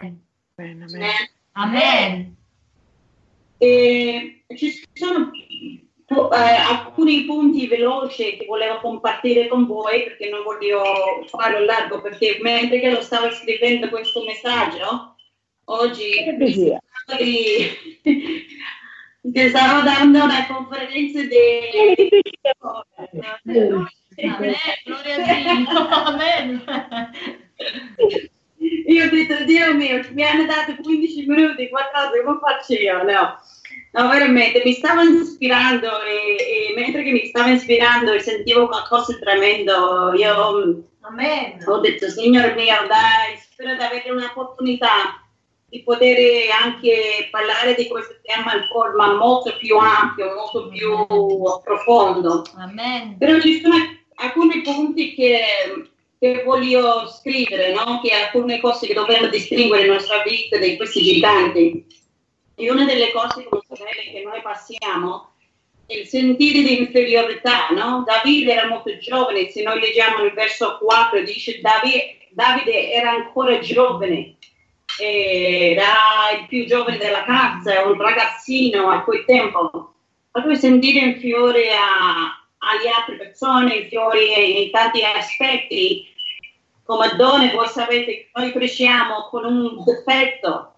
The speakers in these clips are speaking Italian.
Amen. Amen. Ci sono alcuni punti veloci che volevo compartire con voi perché non voglio farlo largo, perché mentre che lo stavo scrivendo questo messaggio oggi che stavo dando una conferenza di Amen, gloria a Dio. Amen. Io ho detto, Dio mio, mi hanno dato 15 minuti, qualcosa che non faccio io, no, veramente, mi stavo ispirando e mentre che mi stavo ispirando e sentivo qualcosa di tremendo, io ho detto, Signore mio, dai, spero di avere un'opportunità di poter anche parlare di questo tema in forma molto più ampia, molto più profondo. Amen. Però ci sono alcuni punti che voglio scrivere, no? Che alcune cose che dobbiamo distinguere nella nostra vita di questi giganti. E una delle cose, come sapete, che noi passiamo è il sentire di inferiorità, no? Davide era molto giovane, se noi leggiamo nel verso 4 dice Davide era ancora giovane, era il più giovane della casa, un ragazzino a quel tempo. Allora sentire inferiore alle altre persone, inferiori in tanti aspetti. Come donne voi sapete che noi cresciamo con un difetto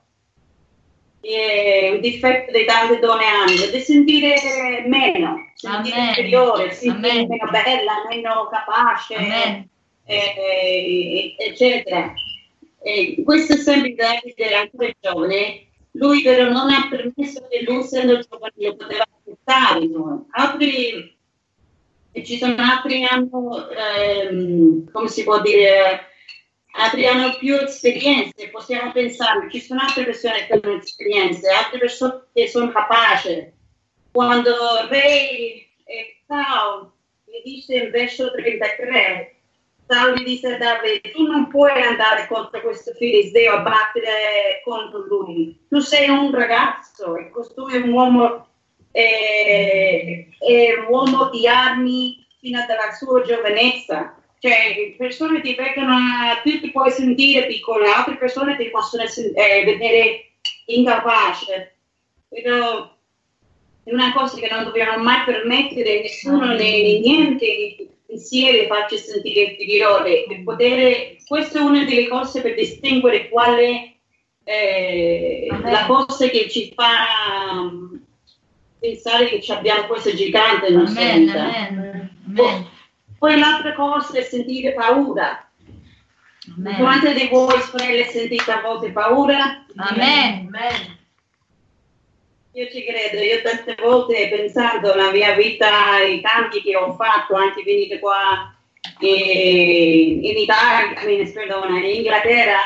di tante donne hanno, di sentire meno, sentire inferiore, sentire meno bella, meno capace, eccetera. Questo è sempre Davide, ancora giovane, lui però non ha permesso che lui, essendo giovane, lo poteva accettare. Ci sono altri hanno, come si può dire, altri hanno più esperienze, possiamo pensare, ci sono altre persone che hanno esperienze, altre persone che sono capaci. Quando re Saul gli dice in verso 33, Saul gli dice a Davide, tu non puoi andare contro questo filisteo a battere contro lui, tu sei un ragazzo e costui è un uomo di armi fino alla sua giovinezza. Cioè, persone ti vedono, tu ti puoi sentire piccolo, altre persone ti possono vedere incapace. Però è una cosa che non dobbiamo mai permettere a nessuno né niente insieme farci sentire inferiore. Questa è una delle cose per distinguere quale la cosa che ci fa pensare che abbiamo questo gigante nella nostra vita. Poi l'altra cosa è sentire paura. Quante di voi, sorelle, sentite a volte paura? Amen. Io ci credo, io tante volte pensando alla mia vita, i cambi che ho fatto, anche venite qua in Italia, in Inghilterra,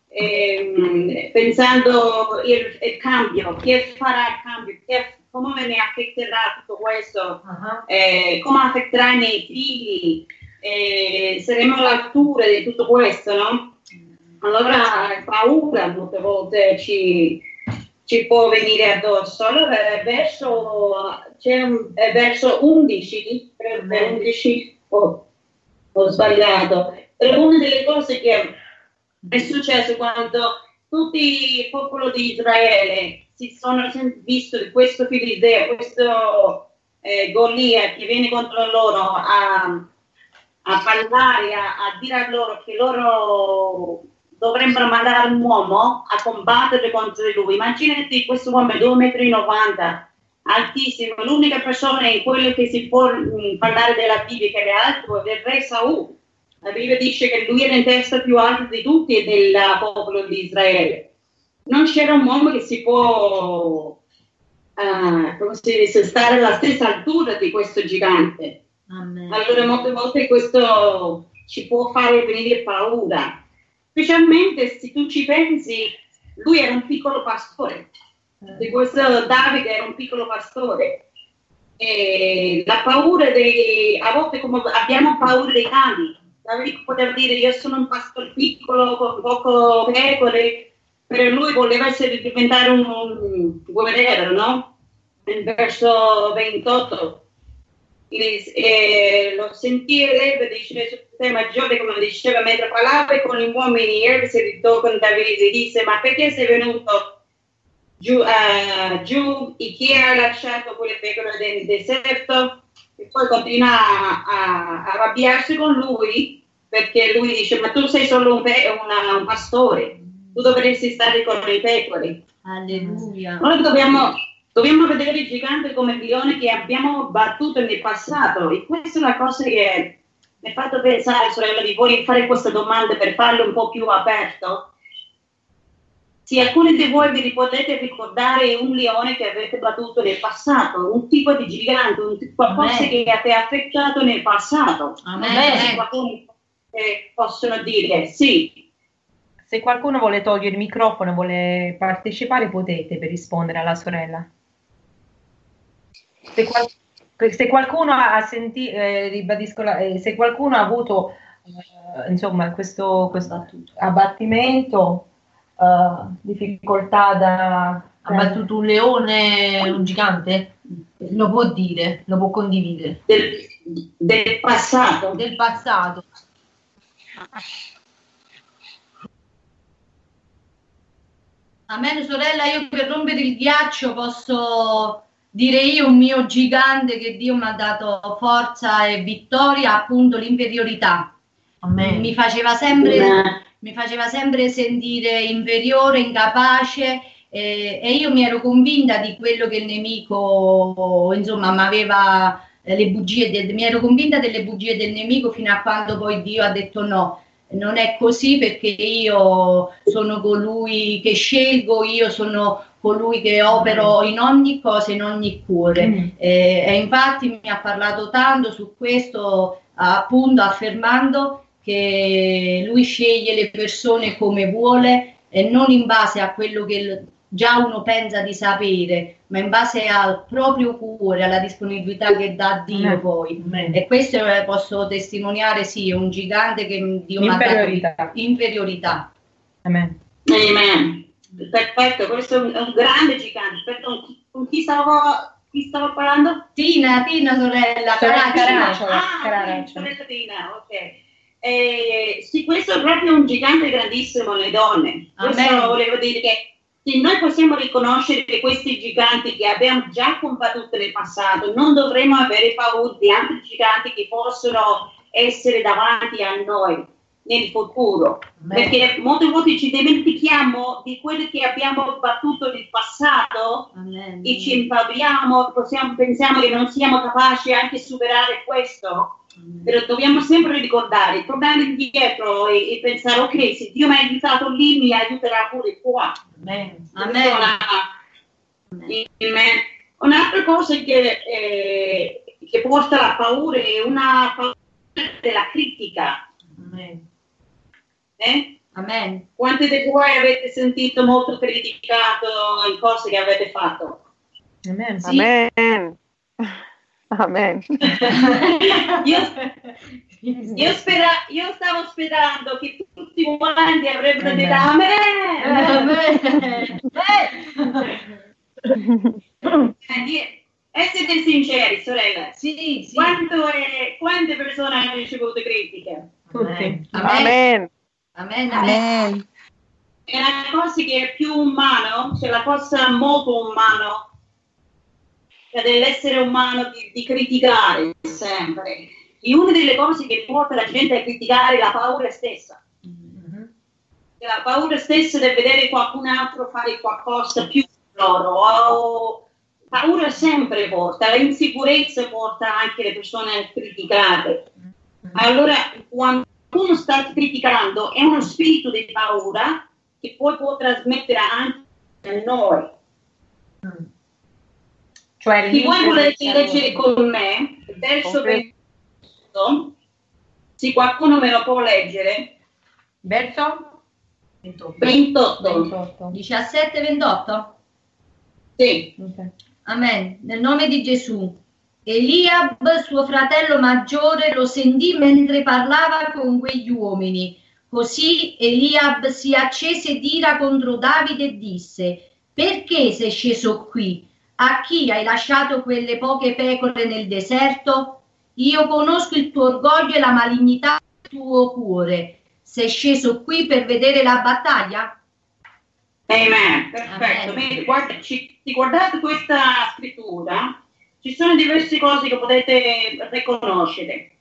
pensando il cambio, che farà il cambio, come ne affetterà tutto questo, come affetterà i miei figli, saremo all'altura di tutto questo, no? Allora paura molte volte ci può venire addosso. Allora c'è un verso 11, ho sbagliato, però una delle cose che è successo quando tutti il popolo di Israele si sono visto di questo filisteo, questo Golia che viene contro loro a parlare, a dire a loro che loro dovrebbero mandare un uomo a combattere contro di lui. Immaginati questo uomo 2,90 metri, altissimo, l'unica persona in quello che si può parlare della Bibbia che è alto è il re Saul. La Bibbia dice che lui era in testa più alta di tutti e del popolo di Israele. Non c'era un uomo che si può come si dice, stare alla stessa altura di questo gigante. Amen. Allora molte volte questo ci può fare venire paura, specialmente se tu ci pensi, lui era un piccolo pastore, di questo Davide era un piccolo pastore. E la paura a volte come abbiamo paura dei cani. Davide poteva dire io sono un pastore piccolo con poco pecore, però lui voleva diventare un guerriero, no? Nel verso 28 lo sentirebbe dice sul tema maggiore, come diceva, mentre parlava con gli uomini, si ritornò con Davide e disse: ma perché sei venuto giù e chi ha lasciato quelle pecore nel deserto? E poi continua a arrabbiarsi con lui, perché lui dice: ma tu sei solo un pastore, tu dovresti stare con le pecore. Alleluia. Noi dobbiamo vedere il gigante come il leone che abbiamo battuto nel passato, e questa è una cosa che mi ha fatto pensare, sorella, di voi fare questa domanda per farlo un po' più aperto. Se alcuni di voi vi potete ricordare un leone che avete battuto nel passato, un tipo di gigante, qualcosa che avete affettato nel passato. Amen. Qualcuno possono dire sì. Se qualcuno vuole togliere il microfono e vuole partecipare, potete, per rispondere alla sorella. Se qualcuno ha sentito, ribadisco, se qualcuno ha avuto insomma questo abbattimento, difficoltà Ha battuto un leone, un gigante? Lo può dire, lo può condividere. Del passato. Del passato. Amen, sorella, io per rompere il ghiaccio posso dire io un mio gigante che Dio mi ha dato forza e vittoria, appunto l'inferiorità. Amen. Mi faceva sempre sentire inferiore, incapace, e io mi ero convinta di quello che il nemico, insomma, mi aveva mi ero convinta delle bugie del nemico, fino a quando poi Dio ha detto no. Non è così, perché io sono colui che scelgo, io sono colui che opero in ogni cosa, in ogni cuore. E infatti mi ha parlato tanto su questo, appunto affermando che lui sceglie le persone come vuole e non in base a quello che già uno pensa di sapere, ma in base al proprio cuore, alla disponibilità che dà Dio poi. E questo posso testimoniare, sì, è un gigante che Dio mi ha dato. Inferiorità. Amen. Amen. Perfetto, questo è un grande gigante. Aspetta, con chi stavo parlando? Tina, sorella. Sorella Tina, ok. Sì, questo è proprio un gigante grandissimo, le donne. Questo volevo dire che se noi possiamo riconoscere questi giganti che abbiamo già combattuto nel passato, non dovremo avere paura di altri giganti che possono essere davanti a noi nel futuro. Perché molte volte ci dimentichiamo di quello che abbiamo battuto nel passato e ci impavoriamo, pensiamo che non siamo capaci anche di superare questo. Però dobbiamo sempre ricordare, tornare indietro e pensare: ok, se Dio mi ha aiutato lì, mi aiuterà pure qua. Amen. Un'altra cosa che porta la paura è una paura della critica. Amen. Quanti di voi avete sentito molto criticato in cose che avete fatto? Amen. Sì. Amen. Amen. Io stavo sperando che tutti quanti avrebbero detto amen. Essete sinceri, sorelle. Sì. Quante persone hanno ricevuto critiche? Tutti. Amen. Amen. È una cosa che è più umano, cioè la cosa molto umana dell'essere umano di criticare sempre. E una delle cose che porta la gente a criticare è la paura stessa. La paura stessa di vedere qualcun altro fare qualcosa più loro. Paura sempre porta, l'insicurezza porta anche le persone a criticare. Allora, quando uno sta criticando, è uno spirito di paura che poi può trasmettere anche a noi. Cioè, se voi volete leggere con me, verso 28, se qualcuno me lo può leggere. Verso 28. 17-28? Sì. Okay. Amen. Nel nome di Gesù. Eliab, suo fratello maggiore, lo sentì mentre parlava con quegli uomini. Così Eliab si accese d'ira contro Davide e disse: perché sei sceso qui? A chi hai lasciato quelle poche pecore nel deserto? io conosco il tuo orgoglio e la malignità del tuo cuore. Sei sceso qui per vedere la battaglia? Amen, perfetto. Amen. Guardate questa scrittura, ci sono diverse cose che potete riconoscere.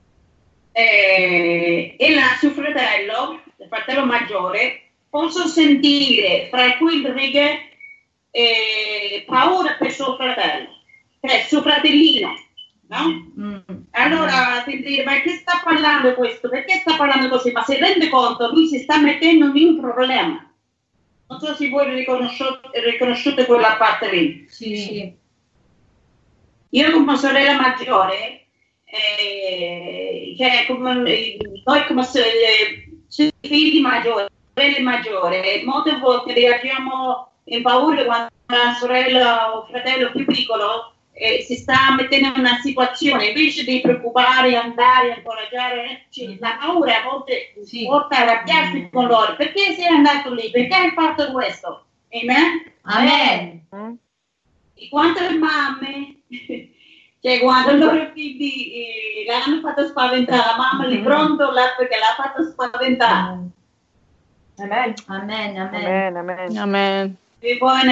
E suo fratello, il fratello maggiore, posso sentire fra quelle righe paura per suo fratello, cioè suo fratellino, no? Allora ti dire, ma che sta parlando questo? Perché sta parlando così? Ma si rende conto, lui si sta mettendo in un problema. Non so se voi riconosciute quella parte lì. Sì. Io come sorella maggiore, cioè noi come figli maggiori, sorelle maggiori, molte volte reagiamo in paura quando la sorella o fratello più piccolo si sta mettendo in una situazione, invece di preoccupare, andare, incoraggiare, la paura a volte porta a arrabbiarsi con loro. Perché sei andato lì? Perché hai fatto questo? Amen? Amen. E quante mamme, cioè quando i loro figli l'hanno fatto spaventare, la mamma lì pronto perché l'ha fatto spaventare. Amen. Amen. Amen. Amen, amen. Amen. E poi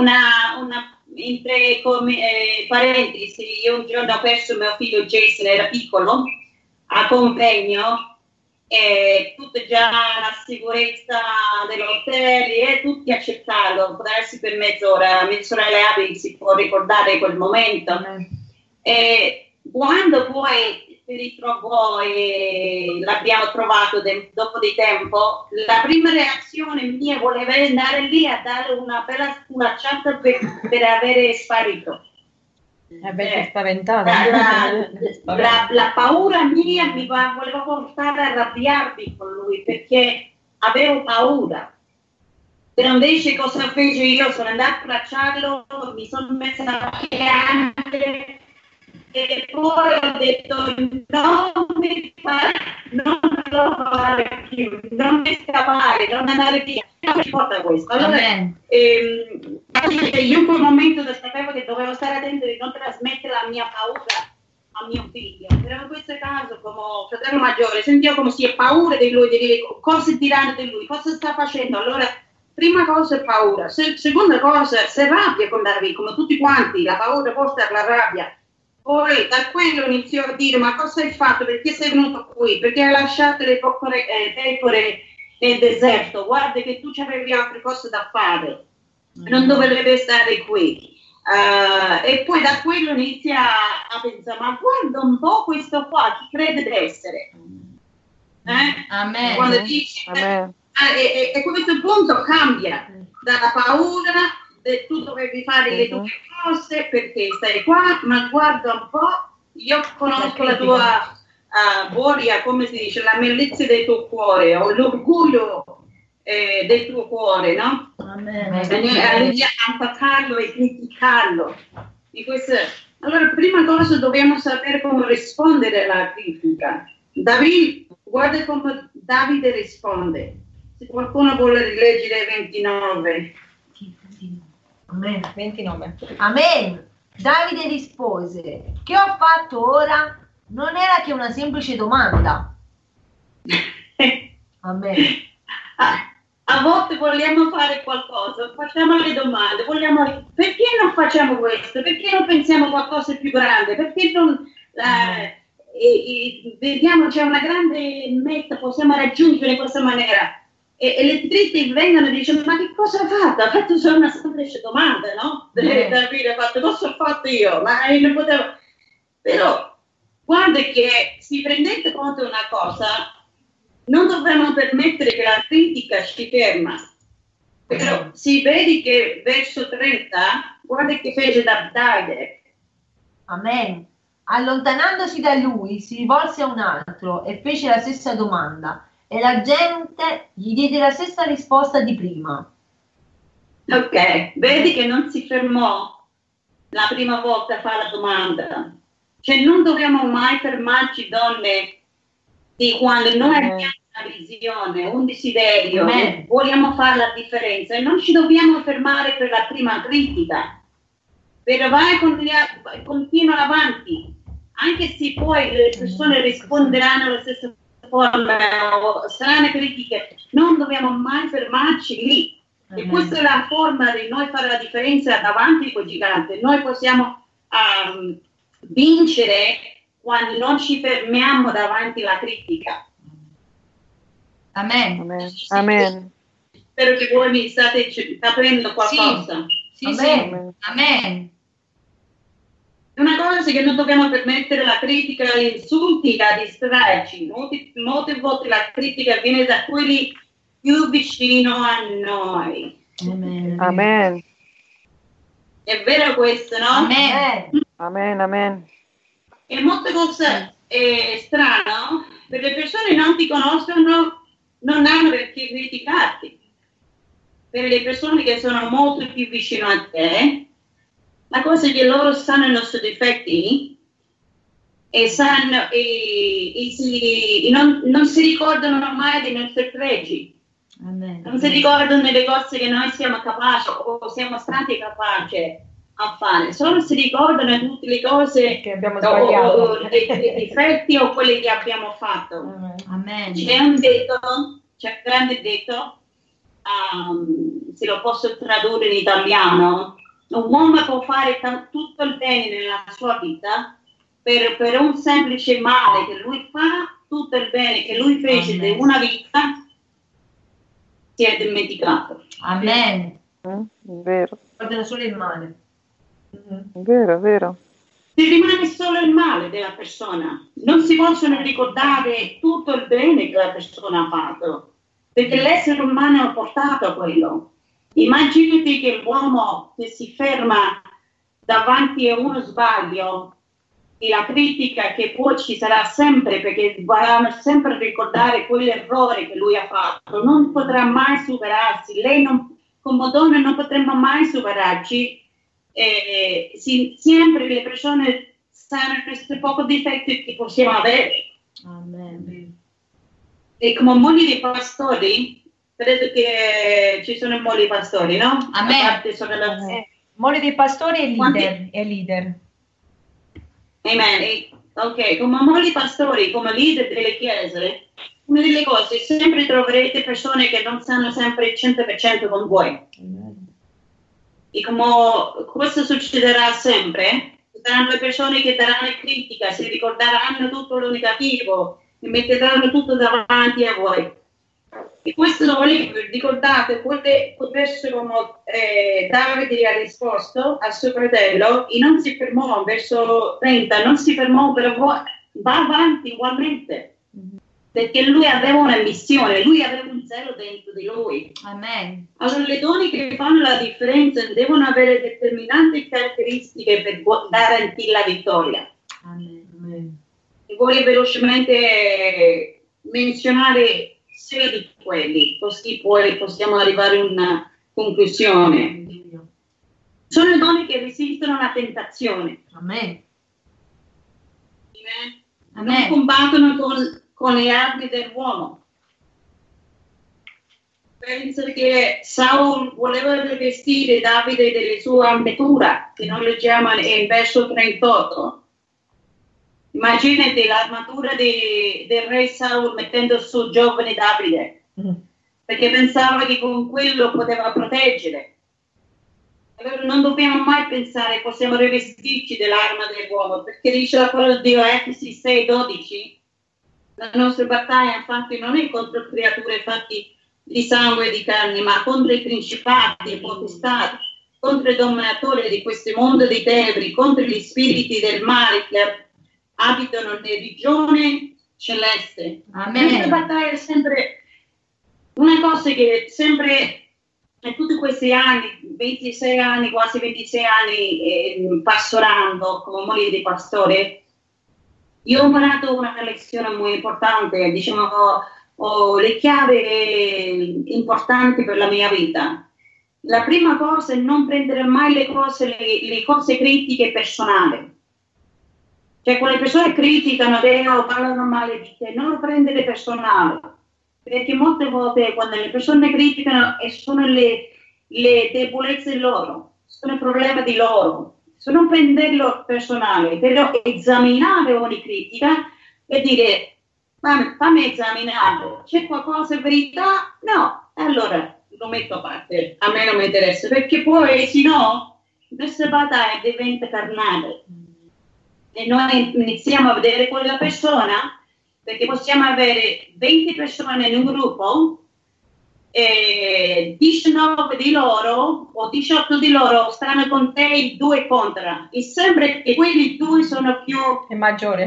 parentesi, io un giorno ho perso mio figlio Jason, era piccolo, a convegno, e tutta già la sicurezza dell'hotel e tutti a cercarlo, può darsi per mezz'ora, mia sorella Abby si può ricordare quel momento. E quando poi si ritrovò e l'abbiamo trovato dopo di tempo, la prima reazione mia voleva andare lì a dare una bella sculacciata per avere sparito. Spaventata. La paura mia voleva portare a arrabbiarmi con lui perché avevo paura. Però invece cosa fece io? Sono andata a abbracciarlo, mi sono messa a piangere e poi ho detto non lo fare più, non mi scappare, non andare via, non mi importa questo. Allora, io in quel momento sapevo che dovevo stare attento di non trasmettere la mia paura a mio figlio, però in questo caso come fratello maggiore sentivo come si è paura di lui, di dire cosa diranno di lui, cosa sta facendo. Allora prima cosa è paura, seconda cosa si rabbia con Davide, come tutti quanti, la paura porta alla rabbia. Poi da quello iniziò a dire ma cosa hai fatto, perché sei venuto qui, perché hai lasciato le pecore nel deserto, guarda che tu avevi altre cose da fare, non dovevi stare qui. E poi da quello inizia a pensare ma guarda un po' questo qua, chi crede di essere? Amen. Quando dici, Amen. e a questo punto cambia dalla paura, tu dovevi fare le tue cose perché stai qua, ma guarda un po', io conosco la tua boria, come si dice, la mellizia del tuo cuore o l'orgoglio del tuo cuore, no? Amen. Inizia a attaccarlo e criticarlo. Allora, prima cosa dobbiamo sapere come rispondere alla critica. Guarda come Davide risponde. Se qualcuno vuole rileggere 29. Amen. 29. Amen. Davide rispose: che ho fatto ora non era che una semplice domanda. Amen. A volte vogliamo fare qualcosa, facciamo le domande, perché non facciamo questo? Perché non pensiamo a qualcosa di più grande? Perché non vediamo c'è una grande meta, possiamo raggiungere in questa maniera? E le critiche vengono e dicono ma che cosa ha fatto? Ha fatto solo una semplice domanda, no? Davide ha fatto cosa ho fatto io? Ma non potevo. Però guarda che se prendete conto una cosa, non dovremmo permettere che la critica ci ferma. Però si vede che verso 30, guarda che fece Davide. Amen. Allontanandosi da lui, si rivolse a un altro e fece la stessa domanda. E la gente gli diede la stessa risposta di prima. Ok, vedi che non si fermò la prima volta a fare la domanda. Cioè non dobbiamo mai fermarci, donne, di quando noi abbiamo una visione, un desiderio, vogliamo fare la differenza e non ci dobbiamo fermare per la prima critica. Però vai, continua avanti. anche se poi le persone risponderanno alla stessa forma o saranno critiche, non dobbiamo mai fermarci lì. E questa è la forma di noi fare la differenza davanti a quel gigante. Noi possiamo vincere quando non ci fermiamo davanti alla critica. Amen. Amen. Amen. Spero che voi mi state capendo qualcosa. Sì, Amen. sì. Amen. È una cosa che non dobbiamo permettere la critica, gli insulti a distrarci. Molte volte la critica viene da quelli più vicino a noi. Amen. Amen. È vero questo, no? Amen. Amen. Amen. E molte cose strane, per le persone che non ti conoscono, non hanno perché criticarti. Per le persone che sono molto più vicino a te, la cosa è che loro sanno i nostri difetti e sanno non si ricordano mai dei nostri pregi. Amen. Non si ricordano delle cose che noi siamo capaci o siamo stati capaci a fare, solo si ricordano tutte le cose che abbiamo sbagliato, o dei difetti o quelli che abbiamo fatto. Amen. C'è un detto, c'è un grande detto, se lo posso tradurre in italiano: un uomo può fare tutto il bene nella sua vita per un semplice male che lui fa, tutto il bene che lui fece di una vita si è dimenticato. Amen. Vero. guardano solo il male. Vero, vero. Si rimane solo il male della persona, non si possono ricordare tutto il bene che la persona ha fatto, perché l'essere umano è portato a quello. Immaginati che l'uomo che si ferma davanti a uno sbaglio e la critica che poi ci sarà sempre, perché vorranno sempre ricordare quell'errore che lui ha fatto, non potrà mai superarsi. Lei come donna non potremmo mai superarci. Sempre le persone sanno questi pochi difetti che possiamo avere. Amen. E come mogli di pastori, credo che ci sono molti pastori, no? Amen. Moglie dei pastori e Quanti? leader. E leader. Amen. Ok, come mogli pastori, come leader delle chiese, una delle cose, sempre troverete persone che non stanno sempre il 100% con voi. E come questo succederà sempre, saranno le persone che daranno critica, si ricorderanno tutto lo negativo e metteranno tutto davanti a voi. E questo non vuole, ricordate, quel verso come Davide ha risposto al suo fratello e non si fermò, verso 30, non si fermò, però va avanti ugualmente. Perché lui aveva una missione, lui aveva un zelo dentro di lui. Amen. Allora le donne che fanno la differenza devono avere determinate caratteristiche per garantire la vittoria. Amen. E voglio velocemente menzionare 6 di quelli, così poi possiamo arrivare a una conclusione. Sono le donne che resistono alla tentazione. Amen. Non Amen. combattono con le armi dell'uomo. Penso che Saul voleva rivestire Davide delle sue armature, che noi leggiamo in verso 38. Immaginate l'armatura del re Saul mettendo su giovane Davide, perché pensava che con quello poteva proteggere. Allora non dobbiamo mai pensare che possiamo rivestirci dell'arma dell'uomo, perché dice la parola di Dio, Efesi 6:12, la nostra battaglia infatti non è contro creature fatti di sangue e di carne, ma contro i principati e potestati, contro i dominatori di questo mondo di tenebre, contro gli spiriti del male che abitano nelle regioni celeste. Amen. Questa battaglia è sempre una cosa che sempre in tutti questi anni, 26 anni, quasi 26 anni pastorando come moglie di pastore, io ho imparato una lezione molto importante, diciamo, ho le chiavi importanti per la mia vita. La prima cosa è non prendere mai le cose critiche personali. Cioè, quelle persone criticano te o parlano male di te, non lo prendere personale. Perché molte volte quando le persone criticano sono le debolezze loro, sono i problemi di loro, non prenderlo personale, però esaminare ogni critica e dire, fammi esaminare, c'è qualcosa in verità? No, allora lo metto a parte, a me non mi interessa, perché poi se no questa battaglia diventa carnale e noi iniziamo a vedere quella persona, perché possiamo avere 20 persone in un gruppo e 19 di loro o 18 di loro stanno con te e 2 contro, e sembra che quelli 2 sono più maggiori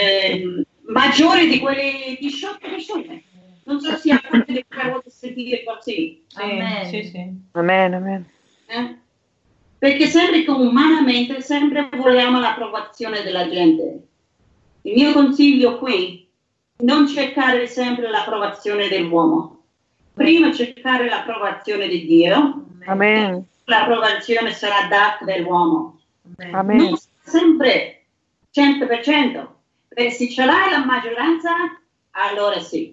di quelle 18 persone. Non so se avete sentire così. Amen. Sì. Amen, amen. Perché sembra che umanamente sempre vogliamo l'approvazione della gente. Il mio consiglio qui, non cercare sempre l'approvazione dell'uomo. Prima cercare l'approvazione di Dio. Amen. L'approvazione sarà data dall'uomo. Amen. Non sempre 100%. Perché se ce l'hai la maggioranza, allora sì.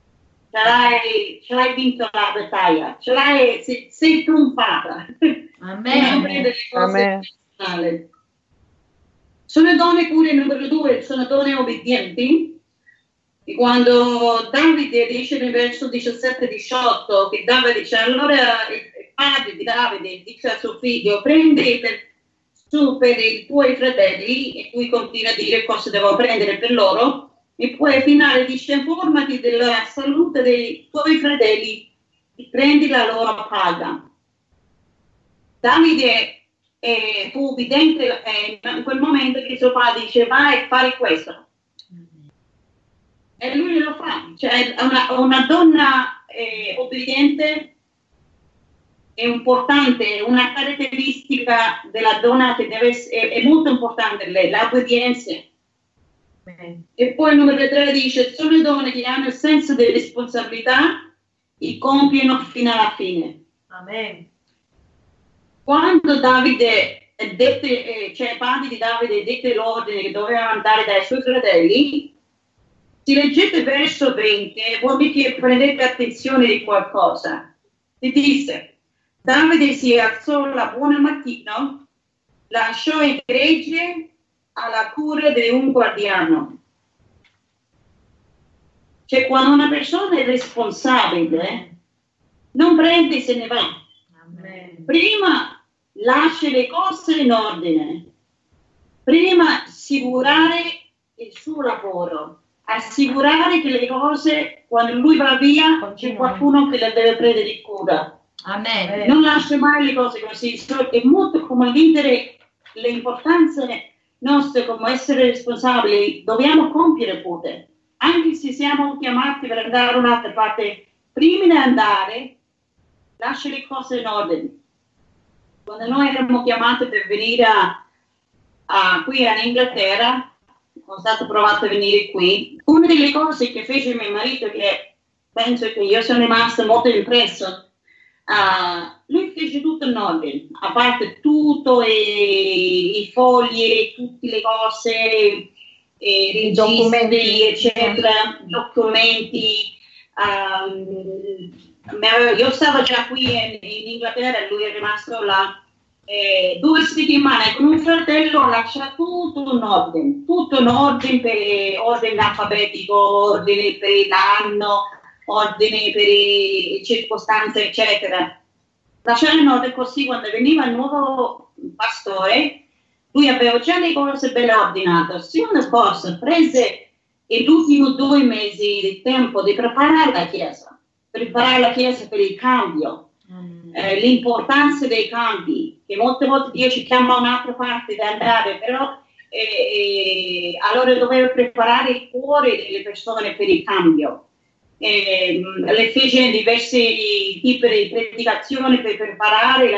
Ce l'hai vinto la battaglia, sei trionfata. Amen. Amen. Sono donne pure, numero 2, sono donne obbedienti. E quando Davide dice nel verso 17-18 che Davide dice, allora il padre di Davide dice a suo figlio, prendi su per i tuoi fratelli, e lui continua a dire cosa devo prendere per loro. E poi al finale dice, informati della salute dei tuoi fratelli e prendi la loro paga. Davide fu evidente in quel momento che suo padre dice, vai a fare questo. E lui lo fa. Cioè una donna obbediente è importante, una caratteristica della donna che è molto importante, l'obbedienza. E poi il numero 3 dice, sono donne che hanno il senso di responsabilità e compiono fino alla fine. Amen. Quando Davide padre di Davide dette l'ordine che doveva andare dai suoi fratelli, se leggete verso 20, vuol dire che prendete attenzione di qualcosa. Si disse, Davide si alzò la buona mattina, lasciò il gregge alla cura di un guardiano. Cioè, quando una persona è responsabile, non prende e se ne va. Amen. Prima lascia le cose in ordine, prima assicurare il suo lavoro, assicurare che le cose, quando lui va via, c'è qualcuno che le deve prendere in cura. Amen. Non lascia mai le cose così. È molto come vivere le importanze nostre, come essere responsabili, dobbiamo compiere pure. Anche se siamo chiamati per andare da un'altra parte, prima di andare, lascia le cose in ordine. Quando noi eravamo chiamati per venire qui in Inghilterra, sono stato provato a venire qui. Una delle cose che fece mio marito, che penso che io sono rimasta molto impresso, lui fece tutto in ordine, a parte tutto, i fogli, tutte le cose, i documenti, eccetera, documenti. Io stavo già qui in Inghilterra, lui è rimasto là 2 settimane con un fratello, ha lasciato tutto in ordine per ordine alfabetico, ordine per l'anno, ordine per le circostanze, eccetera. Lasciare in ordine così, quando veniva il nuovo pastore, lui aveva già le cose belle ordinate. Se una cosa prese gli ultimi 2 mesi di tempo di preparare la Chiesa per il cambio, l'importanza dei cambi, che molte volte Dio ci chiama a un'altra parte da andare, però allora doveva preparare il cuore delle persone per il cambio. Le fece diversi tipi di predicazioni per preparare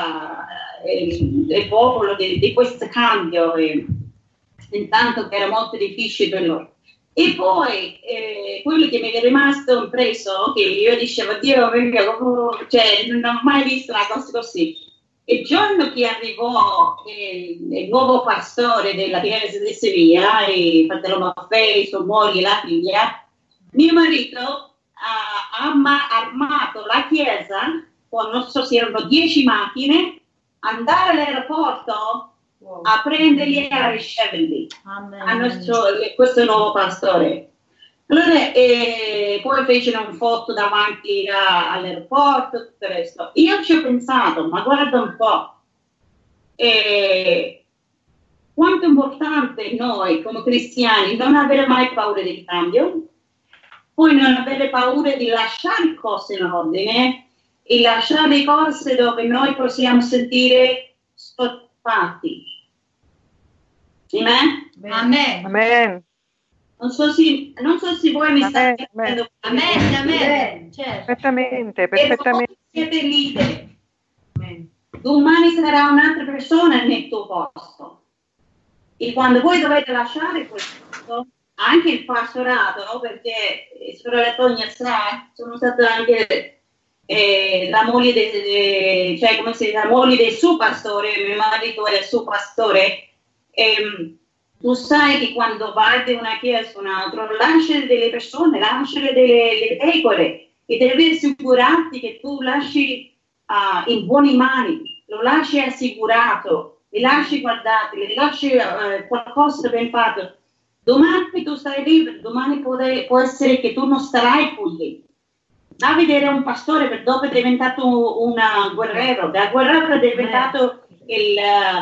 il popolo di questo cambio, intanto che era molto difficile per loro. E poi quello che mi è rimasto impresso, che io dicevo, Dio mio, cioè, non ho mai visto una cosa così. Il giorno che arrivò il nuovo pastore della chiesa di Sevilla, il fratello Maffei, sua moglie e la figlia, mio marito ha armato la chiesa con, non so se erano 10 macchine, andare all'aeroporto a prenderli e a riceverli questo nuovo pastore. Allora, poi fecero un foto davanti all'aeroporto, tutto il resto. Io ci ho pensato, ma guarda un po', quanto è importante noi come cristiani non avere mai paura del cambio, poi non avere paura di lasciare cose in ordine e lasciare cose dove noi possiamo sentire soddisfatti. Amen? Amen. Amen. Non so se voi mi state capendo. Amen. Certo. Perfettamente, E perfettamente. voi siete liberi. Domani sarà un'altra persona nel tuo posto. E quando voi dovete lasciare questo, anche il pastorato, perché sorella Tonia sa, sono stata anche la moglie la moglie del suo pastore, mio marito era il suo pastore. Tu sai che quando vai da una chiesa a un'altra, lasci delle persone, lasci delle pecore e devi assicurarti che tu lasci in buone mani, lo lasci assicurato, li lasci guardati, li lasci qualcosa ben fatto. Domani tu stai libero, domani può essere che tu non starai qui. A vedere un pastore per dopo è diventato un guerriero, da guerriero è diventato il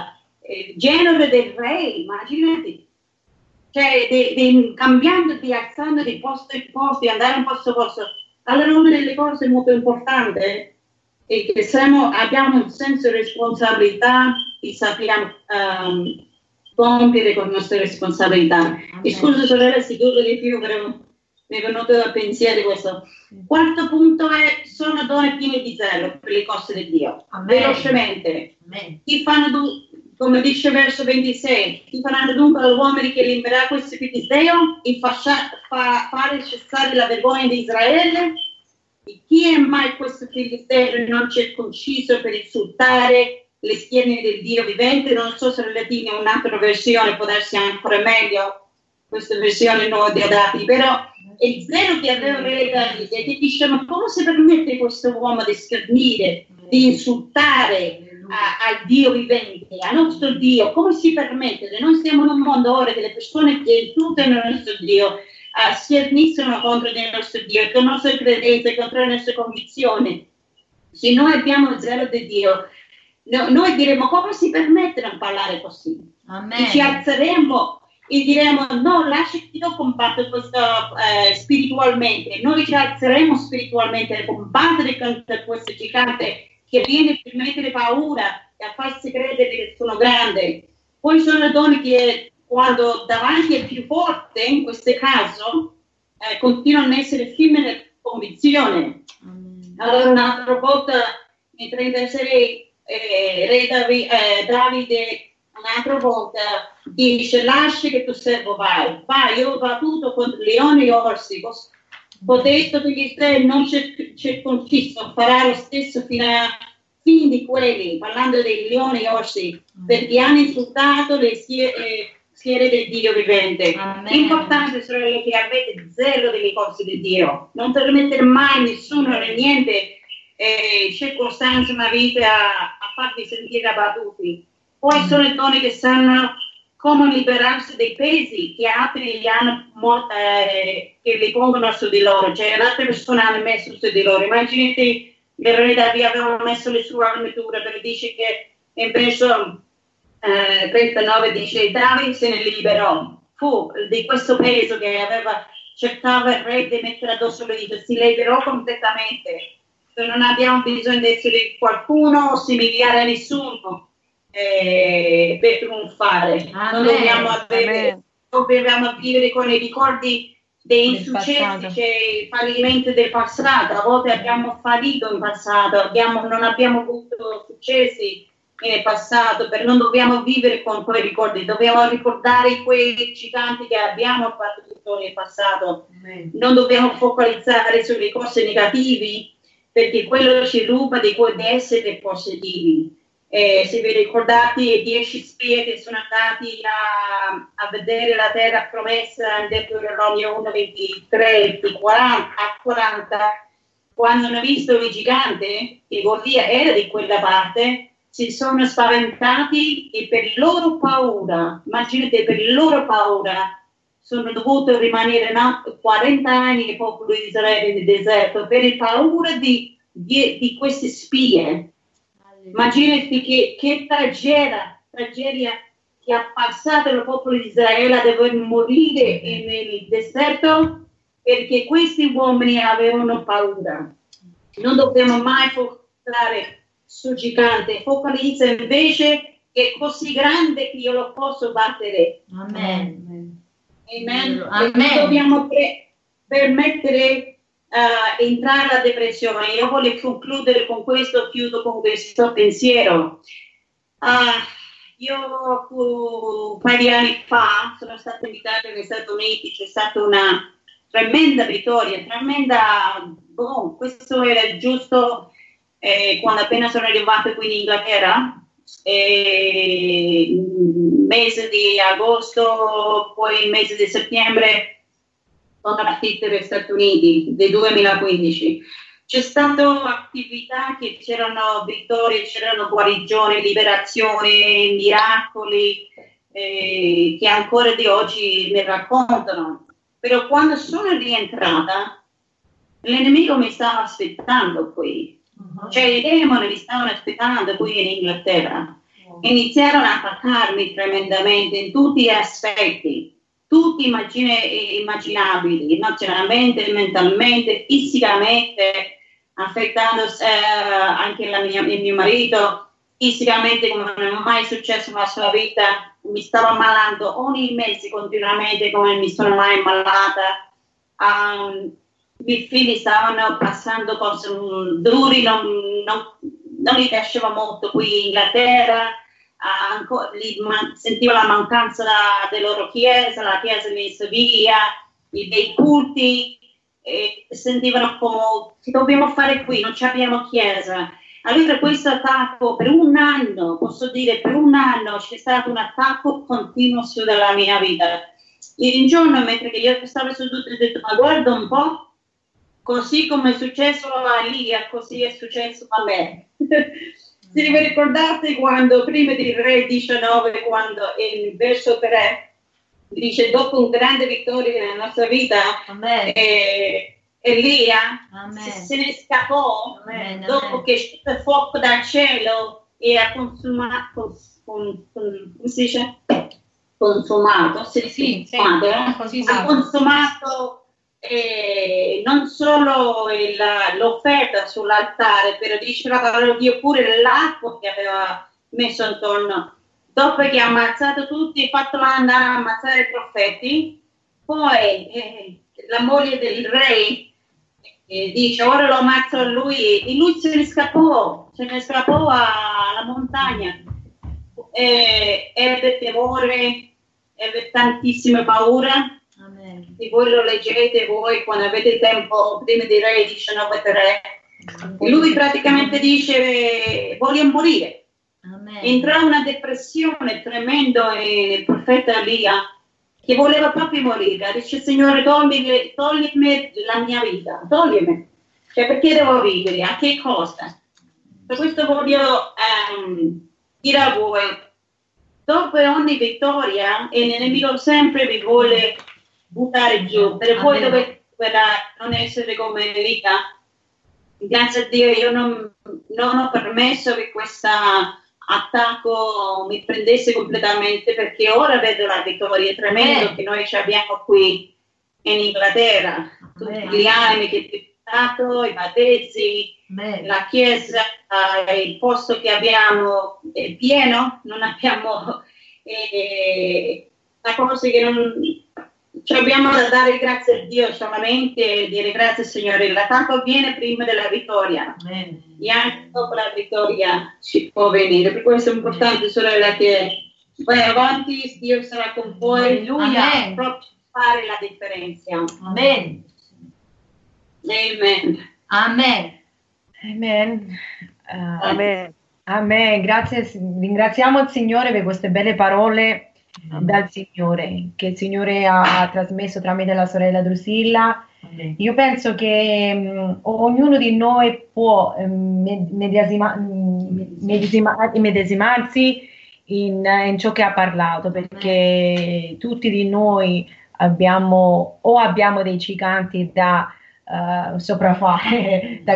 genere del re, immaginati. Cioè, cambiando, alzando di posto in posto, di andare da un posto a posto. Allora, una delle cose molto importanti è che abbiamo un senso di responsabilità e sappiamo compiere con le nostre responsabilità. E scusa, sorella, sicuro di più, però mi è venuto da pensiero questo. Quarto punto sono donne piene di zelo per le cose di Dio. Velocemente. Chi fanno come dice verso 26, ti faranno dunque l'uomo che libererà questo filisteo e fare cessare la vergogna di Israele? E chi è mai questo filisteo non circonciso per insultare le schiene del Dio vivente? Non so se relativi a un'altra versione può darsi ancora meglio, questa versione non di adatti, però il zelo che aveva re Davide, che dice, ma come si permette questo uomo di schernire, di insultare al Dio vivente, al nostro Dio? Come si permette? Noi siamo in un mondo ora che le persone che insultano il nostro Dio si erniscono contro il nostro Dio, contro le nostre credenze, contro le nostre convinzioni. Se noi abbiamo il zelo di Dio, noi diremo come si permette di parlare così? Amen. E ci alzeremo e diremo no, lasciati, io combatto questo spiritualmente. Noi ci alzeremo spiritualmente a combattere contro questo gigante che viene per mettere paura e a farsi credere che sono grande. Poi sono donne che quando davanti è più forte, in questo caso, continuano ad essere firme nella convinzione. Allora un'altra volta, in 36, Davide un'altra volta dice lascia che tu servo vai, io ho battuto contro leoni e orsi, potesto filisteo non circonciso farà lo stesso fino a fine di quelli, parlando dei leoni e orsi, perché hanno insultato le schiere del Dio vivente. È importante, sorelle, che avete zelo delle cose di Dio, non permettere mai nessuno né niente circostanze nella vita a farvi sentire abbattuti. Poi sono le donne che sanno come liberarsi dei pesi che altri che li pongono su di loro, cioè altre persone hanno messo su di loro. Immaginate il re Davide aveva messo le sue armature, perché dice che in verso 39 dice Davide se ne liberò, fu di questo peso che cercava il re di mettere addosso le dita, si liberò completamente. Non abbiamo bisogno di essere qualcuno o somigliare a nessuno per trionfare. Non dobbiamo vivere con i ricordi dei insuccessi, cioè il fallimento del passato. A volte abbiamo fallito in passato, non abbiamo avuto successi nel passato, non dobbiamo vivere con quei ricordi, dobbiamo ricordare quei giganti che abbiamo fatto tutto nel passato. Non dobbiamo focalizzare sulle cose negative, perché quello ci ruba di essere positivi. Se vi ricordate i 10 spie che sono andati a vedere la terra promessa in Deuteronomio 1, 23 a 40, quando hanno visto il gigante, che Golia era di quella parte, si sono spaventati e per loro paura, immaginate, per loro paura, sono dovuti rimanere 40 anni il popolo di Israele nel deserto per paura di queste spie. Immaginate che tragedia che ha passato il popolo di Israele a dover morire nel deserto perché questi uomini avevano paura. Non dobbiamo mai focalizzare sul gigante, focalizza invece che è così grande che io lo posso battere. Amen. Amen. Amen. Non dobbiamo permettere entrare la depressione. Io voglio concludere con questo, chiudo con questo pensiero. Io un paio di anni fa sono stata invitata negli Stati Uniti, c'è stata una tremenda vittoria, questo era giusto quando appena sono arrivata qui in Inghilterra, mese di agosto, poi il mese di settembre sono partita per gli Stati Uniti del 2015. C'è stata attività che c'erano vittorie, c'erano guarigioni, liberazioni, miracoli che ancora di oggi mi raccontano. Però quando sono rientrata, l'enemico mi stava aspettando qui. Cioè i demoni mi stavano aspettando qui in Inghilterra. Iniziarono a attaccarmi tremendamente in tutti gli aspetti, tutti immaginabili, emozionalmente, mentalmente, fisicamente, affettando anche il mio marito, fisicamente come non è mai successo nella sua vita. Mi stavo ammalando ogni mese continuamente come mi sono mai ammalata. I miei figli stavano passando cose duri, non li piaceva molto qui in Inghilterra, sentivo la mancanza della loro chiesa, la chiesa mi via, dei culti, sentivano come che dobbiamo fare qui, non abbiamo chiesa. Allora questo attacco per un anno, posso dire per un anno c'è stato un attacco continuo sulla mia vita. E un giorno mentre io stavo seduta ho detto ma guarda un po', così come è successo a Elia, così è successo a me. Se vi ricordate quando prima del Re 19, quando il verso 3 dice dopo una grande vittoria nella nostra vita, Elia se ne scappò dopo che il fuoco dal cielo e ha consumato, ha consumato non solo l'offerta sull'altare, però dice la parola di Dio pure l'acqua che aveva messo intorno. Dopo che ha ammazzato tutti e fatto andare a ammazzare i profeti, poi la moglie del re dice ora lo ammazzo a lui e lui se ne scappò alla montagna, ebbe temore, ebbe tantissima paura. Amen. E voi lo leggete voi quando avete tempo prima di Re 19:3. Lui praticamente dice voglio morire. Amen. Entrò in una depressione tremenda nel profeta Elia che voleva proprio morire. Dice Signore toglimi la mia vita, toglimi, cioè perché devo vivere, a che costa? Per questo voglio dire a voi, dopo ogni vittoria il nemico sempre vi vuole buttare giù, per voi dovete non essere come Erika. Grazie a Dio io non ho permesso che questo attacco mi prendesse completamente, perché ora vedo la vittoria tremenda che noi ci abbiamo qui in Inghilterra, tutti gli animi che ti dato, i battesimi, la chiesa, il posto che abbiamo è pieno, non abbiamo la cosa che non abbiamo da dare grazie a Dio solamente e dire grazie Signore. L'attacco avviene prima della vittoria e anche dopo la vittoria ci può venire, per questo è importante sorella che vai avanti, Dio sarà con voi, Alleluia, proprio fare la differenza. Amen. Amen. Amen. Amen. Amen. Amen. Grazie, ringraziamo il Signore per queste belle parole dal Signore, che il Signore ha trasmesso tramite la sorella Drusilla. Io penso che ognuno di noi può immedesimarsi in ciò che ha parlato, perché tutti di noi abbiamo dei giganti da sopraffare,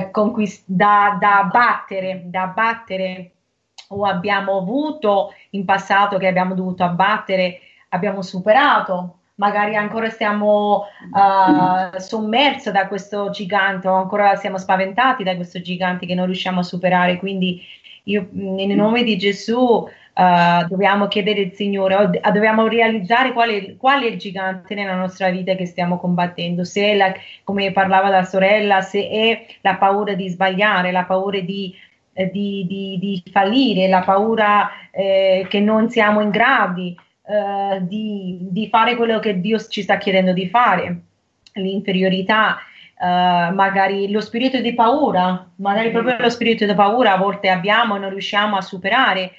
da battere, o abbiamo avuto in passato che abbiamo dovuto abbattere, abbiamo superato, magari ancora stiamo sommersi da questo gigante, o ancora siamo spaventati da questo gigante che non riusciamo a superare. Quindi io, nel nome di Gesù, dobbiamo chiedere al Signore, dobbiamo realizzare qual è il gigante nella nostra vita che stiamo combattendo, se è come parlava la sorella, se è la paura di sbagliare, la paura di fallire, la paura che non siamo in grado di fare quello che Dio ci sta chiedendo di fare, l'inferiorità. Magari lo spirito di paura, magari proprio lo spirito di paura a volte abbiamo e non riusciamo a superare.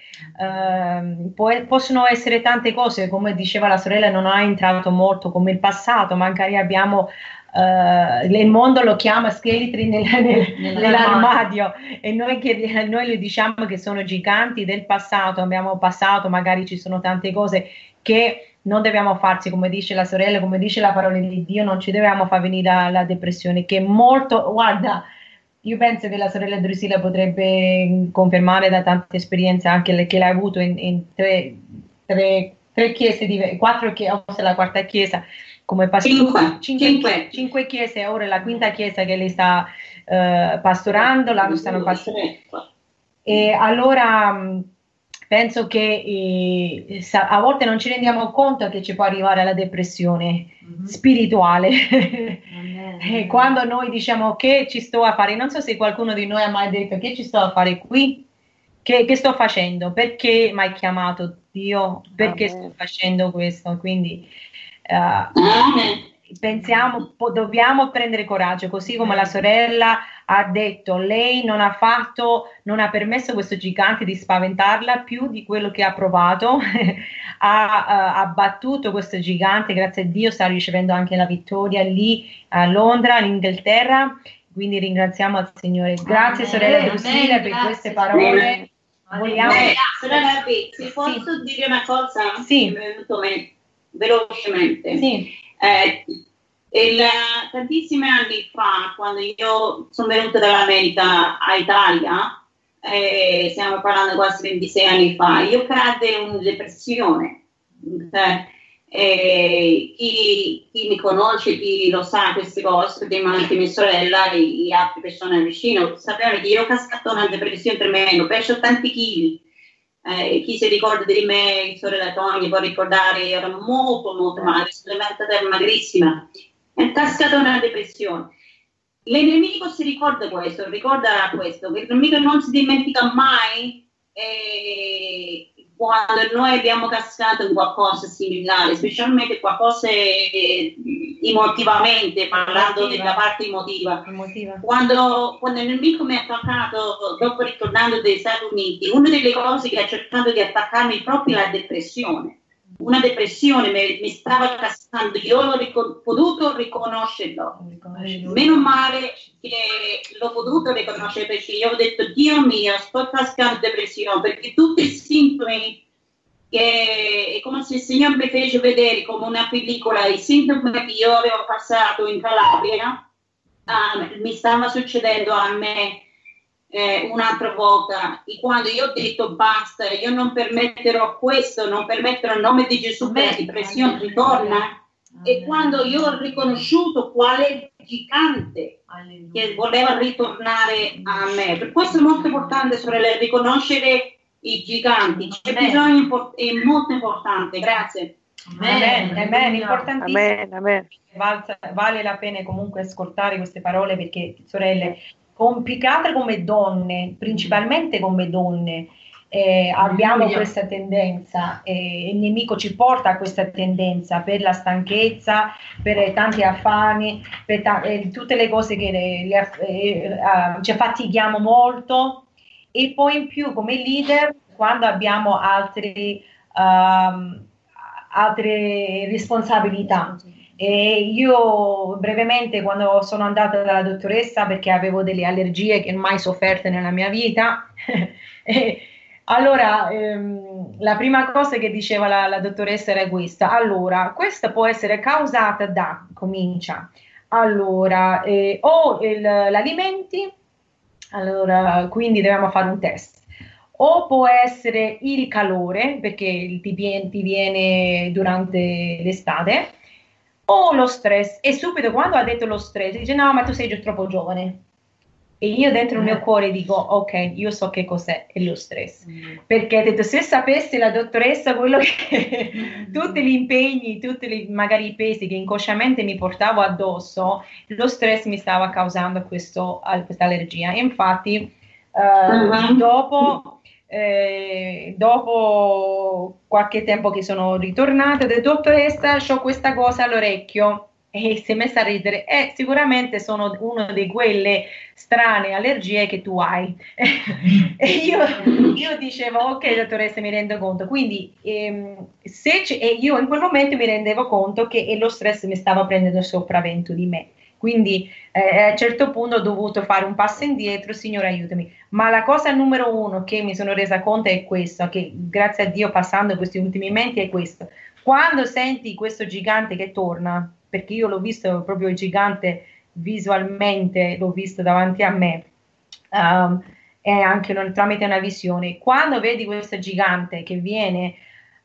Possono essere tante cose, come diceva la sorella, non ha entrato molto come il passato, magari abbiamo il mondo lo chiama scheletri nell'armadio, e noi le diciamo che sono giganti del passato, abbiamo passato, magari ci sono tante cose che non dobbiamo farci, come dice la sorella, come dice la parola di Dio, non ci dobbiamo far venire la depressione, che molto, guarda, io penso che la sorella Drusilla potrebbe confermare da tante esperienze, anche che l'ha avuto in tre chiese, quattro chiese, la quarta chiesa, come pastore, cinque chiese, ora la quinta chiesa che lei sta pastorando, l'anno stanno pastorando. E allora penso che a volte non ci rendiamo conto che ci può arrivare la depressione spirituale. Quando noi diciamo che ci sto a fare, non so se qualcuno di noi ha mai detto che ci sto a fare qui, che sto facendo, perché mi hai chiamato Dio, perché sto facendo questo. Quindi dobbiamo prendere coraggio, così come la sorella ha detto, lei non ha permesso questo gigante di spaventarla più di quello che ha provato. Ha battuto questo gigante, grazie a Dio sta ricevendo anche la vittoria lì a Londra, in Inghilterra. Quindi ringraziamo al Signore. Grazie sorella Drusilla per queste parole. Sorella B, se posso dire una cosa, sì, mi è venuto velocemente. Sì. Tantissimi anni fa, quando io sono venuta dall'America a Italia, stiamo parlando quasi 26 anni fa, io cadde in una depressione. Chi mi conosce, chi lo sa queste cose, perché anche mia sorella e altre persone vicino sapevano che io ho cascato in una depressione tremenda, ho perso tanti chili. Chi si ricorda di me, sorella Tony, può ricordare, ero molto male, sono diventata magrissima, è cascata in una depressione. L'enemico si ricorda questo, che il nemico non si dimentica mai quando noi abbiamo cascato in qualcosa similare, specialmente qualcosa emotivamente, parlando della parte emotiva. Quando il nemico mi ha attaccato, dopo ritornando dagli Stati Uniti, una delle cose che ha cercato di attaccarmi è proprio la depressione. Una depressione mi stava cascando, io l'ho potuto riconoscerlo. Meno male che l'ho potuto riconoscere, perché io ho detto, Dio mio, sto cascando in depressione, perché tutti i sintomi che è come se il Signore mi fece vedere come una pellicola, i sintomi che io avevo passato in Calabria mi stava succedendo a me un'altra volta, e quando io ho detto basta, io non permetterò questo, non permetterò il nome di Gesù che la depressione ritorna, e quando io ho riconosciuto quale gigante che voleva ritornare a me. Per questo è molto importante, sorelle, riconoscere i giganti, c'è bisogno, è molto importante. Grazie. Amen, importantissimo. Amen. Vale la pena comunque ascoltare queste parole, perché sorelle, complicate come donne, principalmente come donne, abbiamo questa tendenza, il nemico ci porta a questa tendenza per la stanchezza, per tanti affari, per tutte le cose che ci affatichiamo molto, e poi in più come leader, quando abbiamo altre responsabilità. E io brevemente, quando sono andata dalla dottoressa, perché avevo delle allergie che mai sofferte nella mia vita, e allora la prima cosa che diceva la dottoressa era questa: allora, questa può essere causata da, comincia, allora, o l'alimenti, allora, quindi dobbiamo fare un test. O può essere il calore, perché ti viene durante l'estate, o lo stress. E subito quando ha detto lo stress, dice no, ma tu sei già troppo giovane. E io dentro il mio cuore dico, ok, io so che cos'è lo stress. Perché ho detto, se sapessi la dottoressa quello che tutti gli impegni, magari i pesi che inconsciamente mi portavo addosso, lo stress mi stava causando questa allergia. E infatti, dopo qualche tempo che sono ritornata, ho detto, dottoressa, ho questa cosa all'orecchio. E si è messa a ridere, sicuramente sono una di quelle strane allergie che tu hai. E io dicevo, ok dottoressa, mi rendo conto. Quindi e io in quel momento mi rendevo conto che lo stress mi stava prendendo il sopravvento di me. Quindi a un certo punto ho dovuto fare un passo indietro, Signore aiutami. Ma la cosa numero uno che mi sono resa conto è questo, che grazie a Dio passando questi ultimi mesi è questo. Quando senti questo gigante che torna, perché io l'ho visto proprio il gigante visualmente, l'ho visto davanti a me, e anche tramite una visione, quando vedi questo gigante che viene,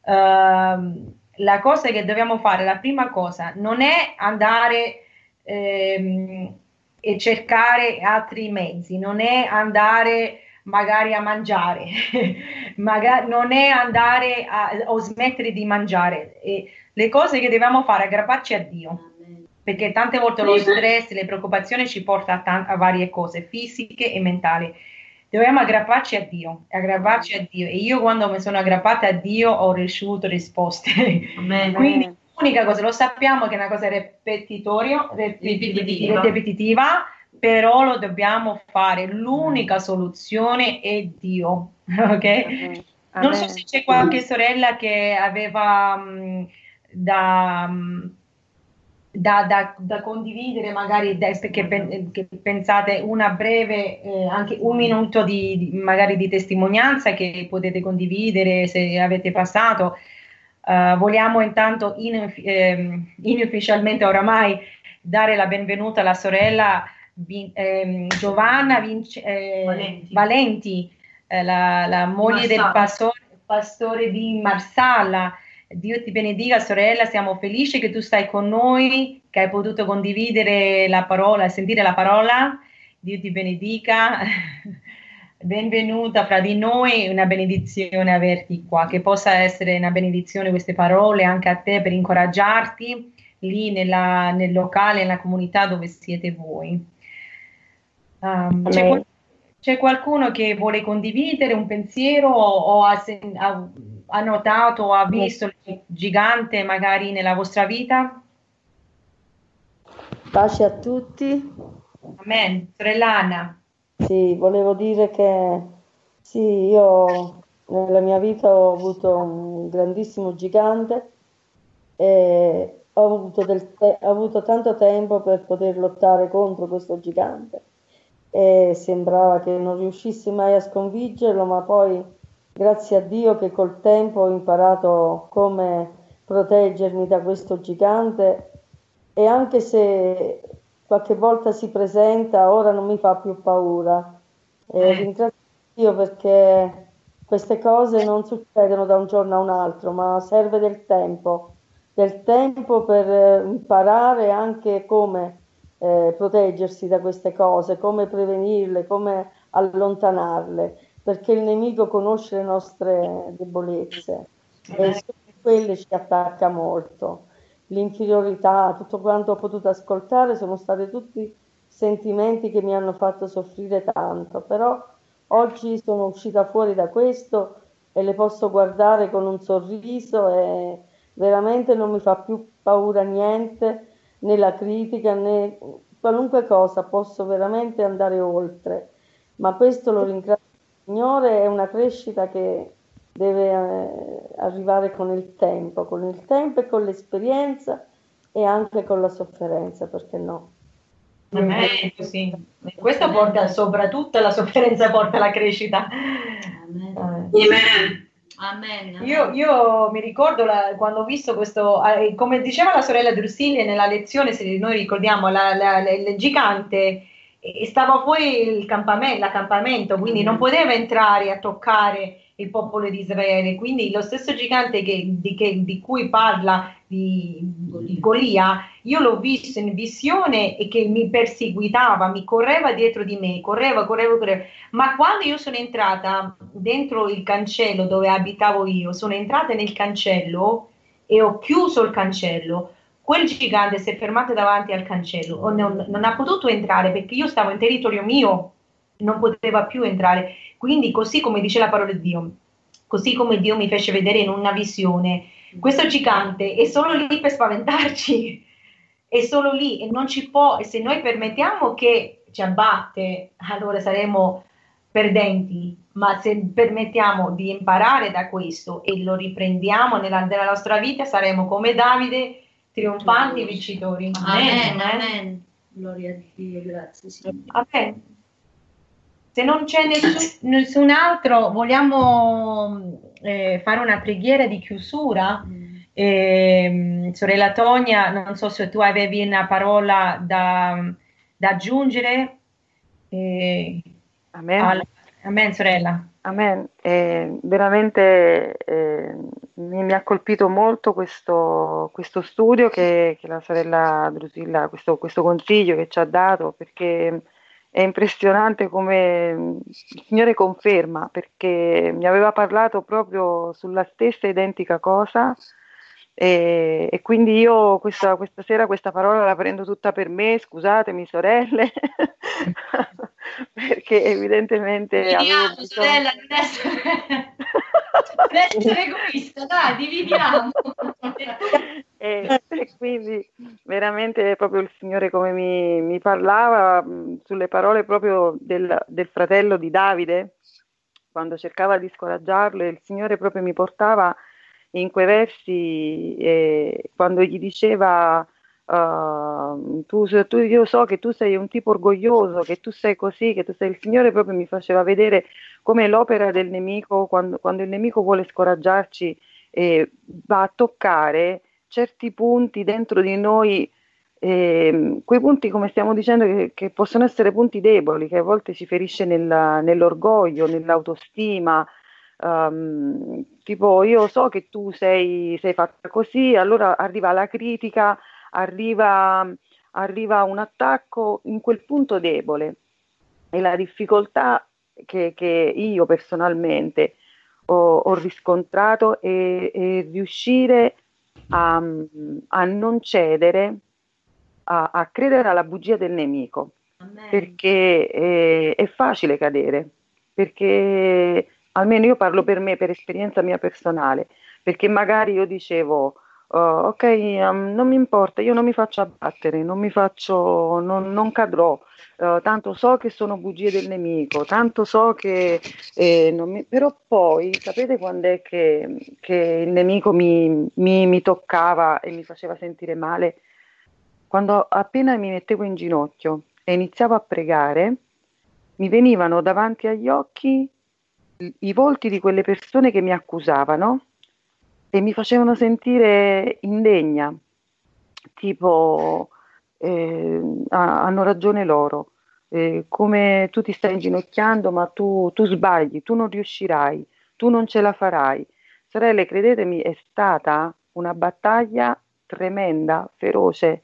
la cosa che dobbiamo fare, la prima cosa, non è andare e cercare altri mezzi, non è andare magari a mangiare, magari non è andare o smettere di mangiare. E le cose che dobbiamo fare è aggrapparci a Dio, perché tante volte lo stress, le preoccupazioni ci porta a varie cose fisiche e mentali. Dobbiamo aggrapparci a Dio, aggrapparci a Dio. E io quando mi sono aggrappata a Dio ho ricevuto risposte. Quindi l'unica cosa, lo sappiamo che è una cosa ripetitiva, però lo dobbiamo fare. L'unica soluzione è Dio. Ok? Non so se c'è qualche sorella che aveva da condividere, magari che pensate una breve, anche un minuto magari di testimonianza che potete condividere se avete passato. Vogliamo intanto inufficialmente oramai dare la benvenuta alla sorella Giovanna Valenti, la moglie del pastore di Marsala. Dio ti benedica, sorella, siamo felici che tu stai con noi, che hai potuto condividere la parola, sentire la parola. Dio ti benedica. Benvenuta fra di noi, una benedizione averti qua, che possa essere una benedizione queste parole anche a te per incoraggiarti lì nel locale, nella comunità dove siete voi. C'è qualcuno che vuole condividere un pensiero o ha notato o ha visto il gigante magari nella vostra vita? Pace a tutti. Amen. Sorella Anna. Sì, volevo dire che sì, io nella mia vita ho avuto un grandissimo gigante e ho avuto tanto tempo per poter lottare contro questo gigante e sembrava che non riuscissi mai a sconfiggerlo, ma poi grazie a Dio che col tempo ho imparato come proteggermi da questo gigante e anche se qualche volta si presenta, ora non mi fa più paura. Ringrazio Dio perché queste cose non succedono da un giorno a un altro, ma serve del tempo per imparare anche come proteggersi da queste cose, come prevenirle, come allontanarle, perché il nemico conosce le nostre debolezze e su quelle ci attacca molto. L'inferiorità, tutto quanto ho potuto ascoltare sono stati tutti sentimenti che mi hanno fatto soffrire tanto, però oggi sono uscita fuori da questo e le posso guardare con un sorriso e veramente non mi fa più paura niente, né la critica né qualunque cosa, posso veramente andare oltre, ma questo lo ringrazio il Signore, è una crescita che deve arrivare con il tempo e con l'esperienza e anche con la sofferenza, perché no? Sì. Questo porta, soprattutto la sofferenza porta alla crescita. Amen. Amen. Io mi ricordo quando ho visto questo, come diceva la sorella Drusilla nella lezione, se noi ricordiamo, il gigante stava fuori l'accampamento, quindi non poteva entrare a toccare il popolo di Israele. Quindi lo stesso gigante di cui parla di Golia, io l'ho visto in visione e che mi perseguitava, mi correva dietro di me, correva. Ma quando io sono entrata dentro il cancello dove abitavo io, sono entrata nel cancello e ho chiuso il cancello, quel gigante si è fermato davanti al cancello, non ha potuto entrare perché io stavo in territorio mio, non poteva più entrare. Quindi così come dice la parola di Dio, così come Dio mi fece vedere in una visione, questo gigante è solo lì per spaventarci, è solo lì e non ci può, e se noi permettiamo che ci abbatte, allora saremo perdenti, ma se permettiamo di imparare da questo e lo riprendiamo nella nostra vita, saremo come Davide, trionfanti e vincitori. Amen, amen. Gloria a Dio, grazie Signore. Amen. Se non c'è nessun altro, vogliamo fare una preghiera di chiusura. Sorella Tonia, non so se tu avevi una parola da aggiungere. Amen. Amen, sorella. Amen. Veramente mi ha colpito molto questo studio che la sorella Drusilla, questo consiglio che ci ha dato, perché è impressionante come il Signore conferma, perché mi aveva parlato proprio sulla stessa identica cosa. E quindi io questa sera questa parola la prendo tutta per me, scusatemi sorelle, perché evidentemente Dividiamo, avevo sorella, non essere egoista, dai, dividiamo. e quindi veramente proprio il Signore come mi parlava sulle parole proprio del fratello di Davide, quando cercava di scoraggiarlo, e il Signore proprio mi portava in quei versi quando gli diceva io so che tu sei un tipo orgoglioso, che tu sei così, che tu sei il Signore, proprio mi faceva vedere come l'opera del nemico, quando il nemico vuole scoraggiarci, va a toccare certi punti dentro di noi, quei punti, come stiamo dicendo, che possono essere punti deboli, che a volte ci ferisce nell'orgoglio, nell'autostima. Tipo io so che tu sei fatta così, allora arriva la critica, arriva un attacco in quel punto debole, e la difficoltà che io personalmente ho riscontrato è riuscire a non cedere, a credere alla bugia del nemico. Amen. Perché è facile cadere, perché almeno io parlo per me, per esperienza mia personale, perché magari io dicevo ok, non mi importa, io non mi faccio abbattere, non cadrò, tanto so che sono bugie del nemico, tanto so che però poi sapete quando è che il nemico mi toccava e mi faceva sentire male? Quando appena mi mettevo in ginocchio e iniziavo a pregare, mi venivano davanti agli occhi i volti di quelle persone che mi accusavano e mi facevano sentire indegna, tipo hanno ragione loro, come tu ti stai inginocchiando, ma tu sbagli, tu non riuscirai, tu non ce la farai. Sorelle, credetemi, è stata una battaglia tremenda, feroce,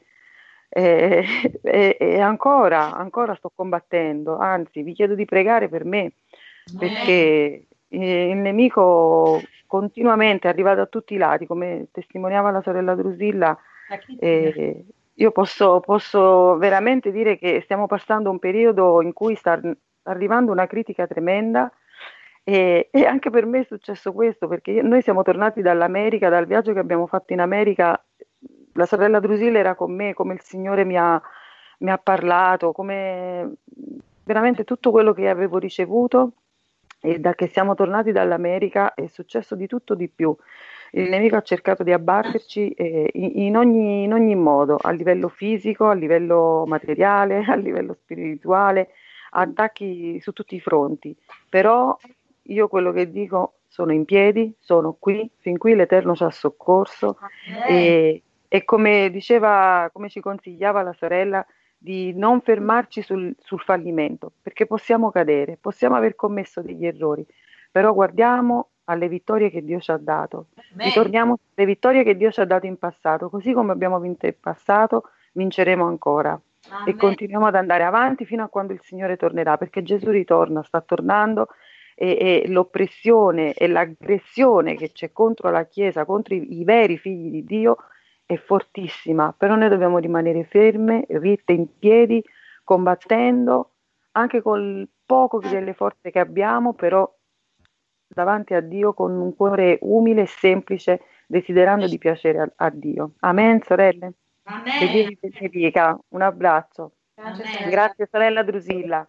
e ancora sto combattendo, anzi vi chiedo di pregare per me, perché il nemico continuamente arriva da tutti i lati, come testimoniava la sorella Drusilla. Io posso veramente dire che stiamo passando un periodo in cui sta arrivando una critica tremenda, e anche per me è successo questo, perché noi siamo tornati dall'America, dal viaggio che abbiamo fatto in America. La sorella Drusilla era con me, come il Signore mi ha parlato, come veramente tutto quello che avevo ricevuto e da che siamo tornati dall'America è successo di tutto di più. Il nemico ha cercato di abbatterci in ogni modo, a livello fisico, a livello materiale, a livello spirituale, attacchi su tutti i fronti. Però io quello che dico, sono in piedi, sono qui, fin qui l'Eterno ci ha soccorso e come diceva, come ci consigliava la sorella, di non fermarci sul fallimento, perché possiamo cadere, possiamo aver commesso degli errori, però guardiamo alle vittorie che Dio ci ha dato, ritorniamo alle vittorie che Dio ci ha dato in passato, così come abbiamo vinto in passato, vinceremo ancora. E continuiamo ad andare avanti fino a quando il Signore tornerà, perché Gesù ritorna, sta tornando e l'oppressione e l'aggressione che c'è contro la Chiesa, contro i veri figli di Dio è fortissima, però noi dobbiamo rimanere ferme, ritte in piedi, combattendo anche col poco delle forze che abbiamo, però davanti a Dio con un cuore umile e semplice, desiderando di piacere a Dio. Amen, sorelle? Amen. Che Dio vi benedica. Un abbraccio. Amen. Grazie, sorella Drusilla.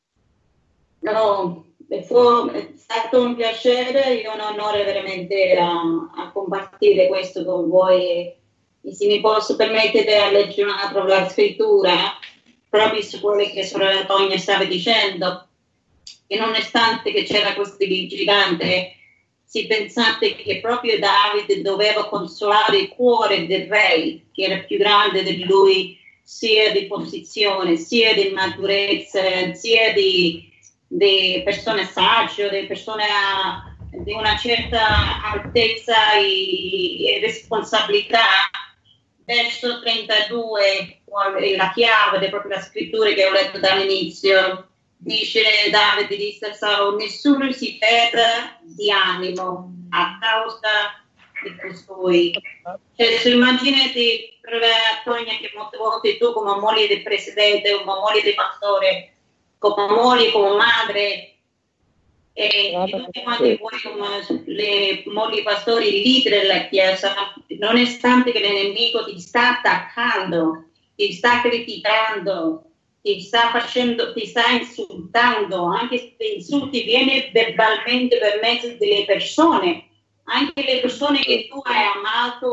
No, è stato un piacere e un onore veramente a compartire questo con voi. E se mi posso permettere a leggere un altro la scrittura, proprio su quello che sorella Tonia stava dicendo, che nonostante che c'era questo gigante, si pensate che proprio Davide doveva consolare il cuore del re, che era più grande di lui, sia di posizione, sia di maturezza, sia di persone sagge, di persone di una certa altezza e responsabilità. Verso 32, la chiave, proprio la scrittura che ho letto dall'inizio, dice Davide, disse a Saul, nessuno si perda di animo a causa di costui. Cioè, se immaginate, Tonia, che molte volte tu come moglie del presidente, come moglie del pastore, come moglie, come madre, e tutti quanti voi come le mogli pastori, leader della Chiesa, nonostante che il nemico ti sta attaccando, ti sta criticando, ti sta insultando, anche se ti insulti viene verbalmente per mezzo delle persone, anche le persone che tu hai amato,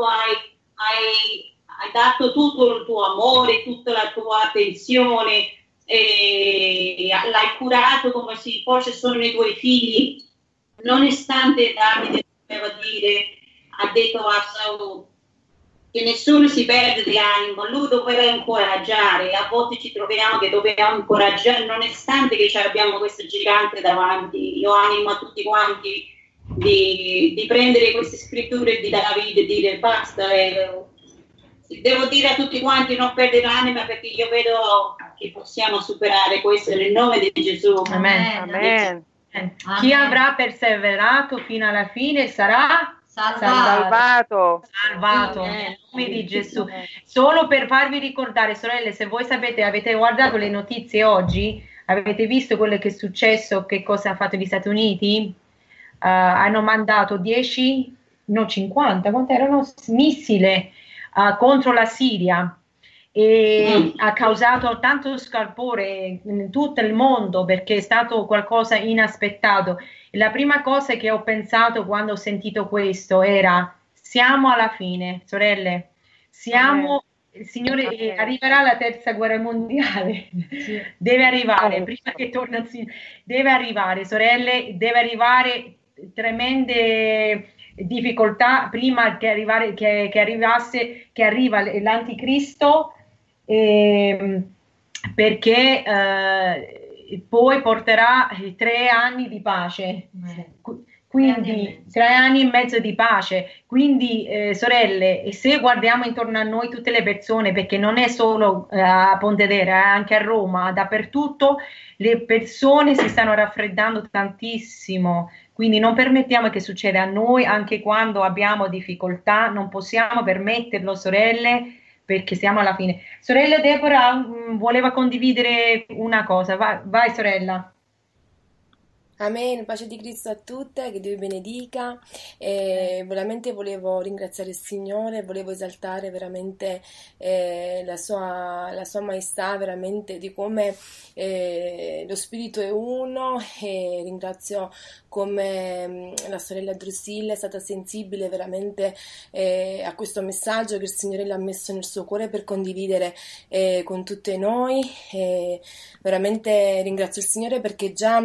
hai dato tutto il tuo amore, tutta la tua attenzione, e l'hai curato come se forse sono i tuoi figli, nonostante Davide ha detto a Saul che nessuno si perde di animo, lui doveva incoraggiare, a volte ci troviamo che dobbiamo incoraggiare, nonostante che abbiamo questo gigante davanti. Io animo a tutti quanti di prendere queste scritture di Davide e dire basta, devo dire a tutti quanti non perdere l'anima, perché io vedo che possiamo superare questo nel nome di Gesù. Amen. Amen. Chi avrà perseverato fino alla fine sarà Salvato. Nel nome di Gesù. Solo per farvi ricordare, sorelle, se voi sapete, avete guardato le notizie oggi, avete visto quello che è successo, che cosa ha fatto gli Stati Uniti? Hanno mandato 50, quanto erano? Missili contro la Siria, e ha causato tanto scalpore in tutto il mondo, perché è stato qualcosa inaspettato. E la prima cosa che ho pensato quando ho sentito questo era: siamo alla fine, sorelle, il Signore arriverà la terza guerra mondiale, deve arrivare, prima che torna, deve arrivare, sorelle, deve arrivare tremende difficoltà prima che arriva l'anticristo, perché poi porterà 3 anni di pace, quindi 3 anni e mezzo di pace. Quindi sorelle, se guardiamo intorno a noi tutte le persone, perché non è solo a Pontedera, anche a Roma, dappertutto le persone si stanno raffreddando tantissimo, quindi non permettiamo che succeda a noi, anche quando abbiamo difficoltà, non possiamo permetterlo, sorelle, perché siamo alla fine. Sorella Deborah voleva condividere una cosa, vai sorella. Amen, pace di Cristo a tutte, che Dio vi benedica. Veramente volevo ringraziare il Signore, volevo esaltare veramente la sua maestà, veramente di come lo Spirito è uno, e ringrazio come la sorella Drusilla è stata sensibile veramente a questo messaggio che il Signore l'ha messo nel suo cuore per condividere con tutte noi. Veramente ringrazio il Signore perché già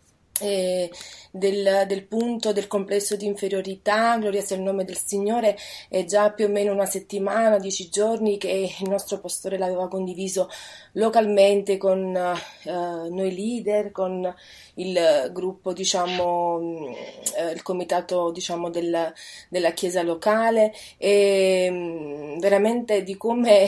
del punto del complesso di inferiorità, gloria sia il nome del Signore, è già più o meno una settimana, 10 giorni che il nostro pastore l'aveva condiviso localmente con noi leader, con il gruppo, diciamo, il comitato, diciamo, della chiesa locale, e veramente di come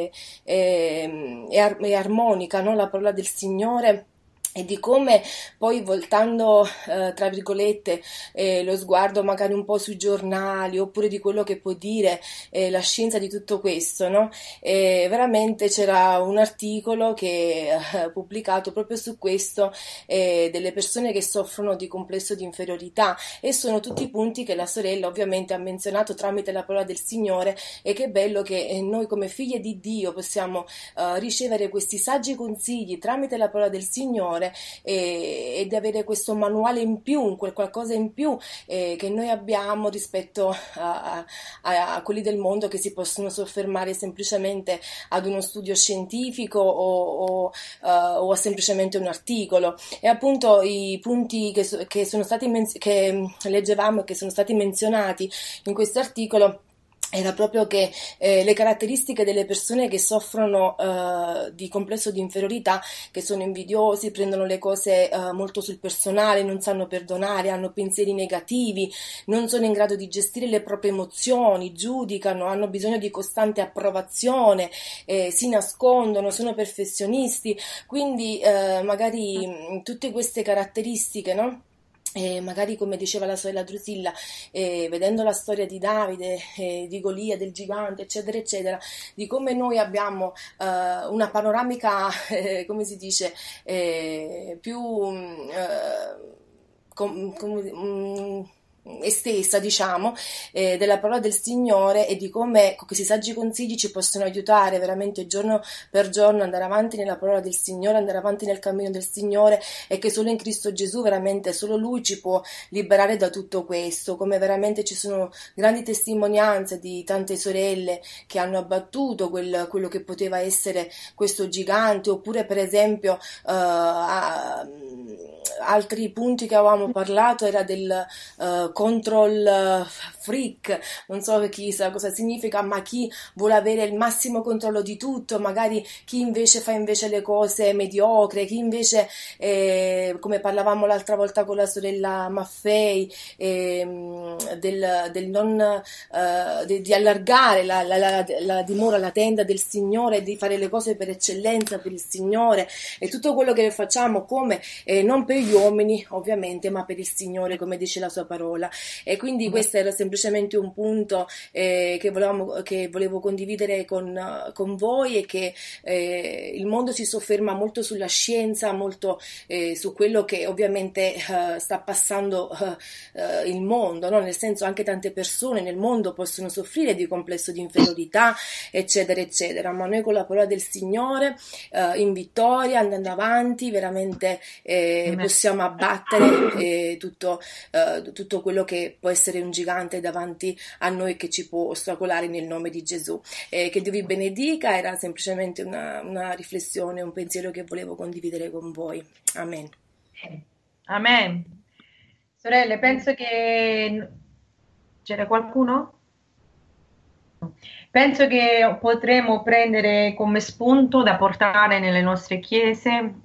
è armonica, no? La parola del Signore, e di come poi voltando, tra virgolette, lo sguardo magari un po' sui giornali, oppure di quello che può dire la scienza di tutto questo, no? Veramente c'era un articolo che pubblicato proprio su questo, delle persone che soffrono di complesso di inferiorità, e sono tutti punti che la sorella ovviamente ha menzionato tramite la parola del Signore, e che bello che noi come figlie di Dio possiamo ricevere questi saggi consigli tramite la parola del Signore, e di avere questo manuale in più, quel qualcosa in più che noi abbiamo rispetto a quelli del mondo che si possono soffermare semplicemente ad uno studio scientifico o a semplicemente un articolo. E appunto i punti che sono stati che leggevamo e che sono stati menzionati in questo articolo era proprio che le caratteristiche delle persone che soffrono di complesso di inferiorità, che sono invidiosi, prendono le cose molto sul personale, non sanno perdonare, hanno pensieri negativi, non sono in grado di gestire le proprie emozioni, giudicano, hanno bisogno di costante approvazione, si nascondono, sono perfezionisti, quindi magari tutte queste caratteristiche, no? Magari come diceva la sorella Drusilla, vedendo la storia di Davide, di Golia, del gigante, eccetera, eccetera, di come noi abbiamo una panoramica, come si dice, più estesa, diciamo, della parola del Signore, e di come questi saggi consigli ci possono aiutare veramente giorno per giorno andare avanti nella parola del Signore, andare avanti nel cammino del Signore, e che solo in Cristo Gesù veramente solo Lui ci può liberare da tutto questo, come veramente ci sono grandi testimonianze di tante sorelle che hanno abbattuto quello che poteva essere questo gigante, oppure per esempio altri punti che avevamo parlato era del control freak, non so chi sa cosa significa, ma chi vuole avere il massimo controllo di tutto, magari chi invece fa invece le cose mediocre, chi invece, come parlavamo l'altra volta con la sorella Maffei, del non di allargare la dimora, la tenda del Signore, di fare le cose per eccellenza per il Signore, e tutto quello che facciamo come non per gli uomini ovviamente, ma per il Signore, come dice la sua parola. E quindi questo era semplicemente un punto che volevo condividere con voi, e che il mondo si sofferma molto sulla scienza, molto su quello che ovviamente sta passando il mondo, no? Nel senso, anche tante persone nel mondo possono soffrire di complesso di inferiorità, eccetera, eccetera, ma noi con la parola del Signore, in vittoria, andando avanti, veramente possiamo abbattere tutto quello che può essere un gigante davanti a noi, che ci può ostacolare, nel nome di Gesù. Che Dio vi benedica, era semplicemente una riflessione, un pensiero che volevo condividere con voi. Amen. Amen. Sorelle, penso che c'era qualcuno? Penso che potremo prendere come spunto da portare nelle nostre chiese,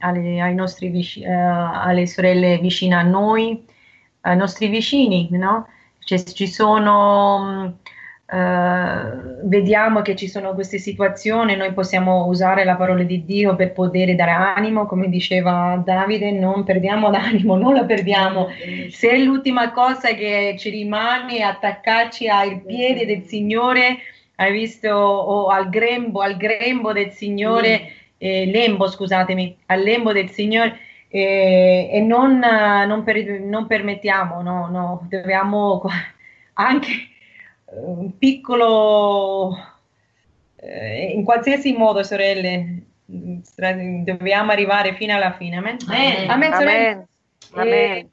alle sorelle vicine a noi, ai nostri vicini, no? Ci sono, vediamo che ci sono queste situazioni, noi possiamo usare la parola di Dio per poter dare animo, come diceva Davide, non perdiamo l'animo, non lo perdiamo. Se è l'ultima cosa che ci rimane, attaccarci al piede del Signore, hai visto, o al grembo del Signore, al lembo del Signore, e non permettiamo, no, dobbiamo anche un piccolo, in qualsiasi modo, sorelle, dobbiamo arrivare fino alla fine. Amen. Amen, sorelle. Amen.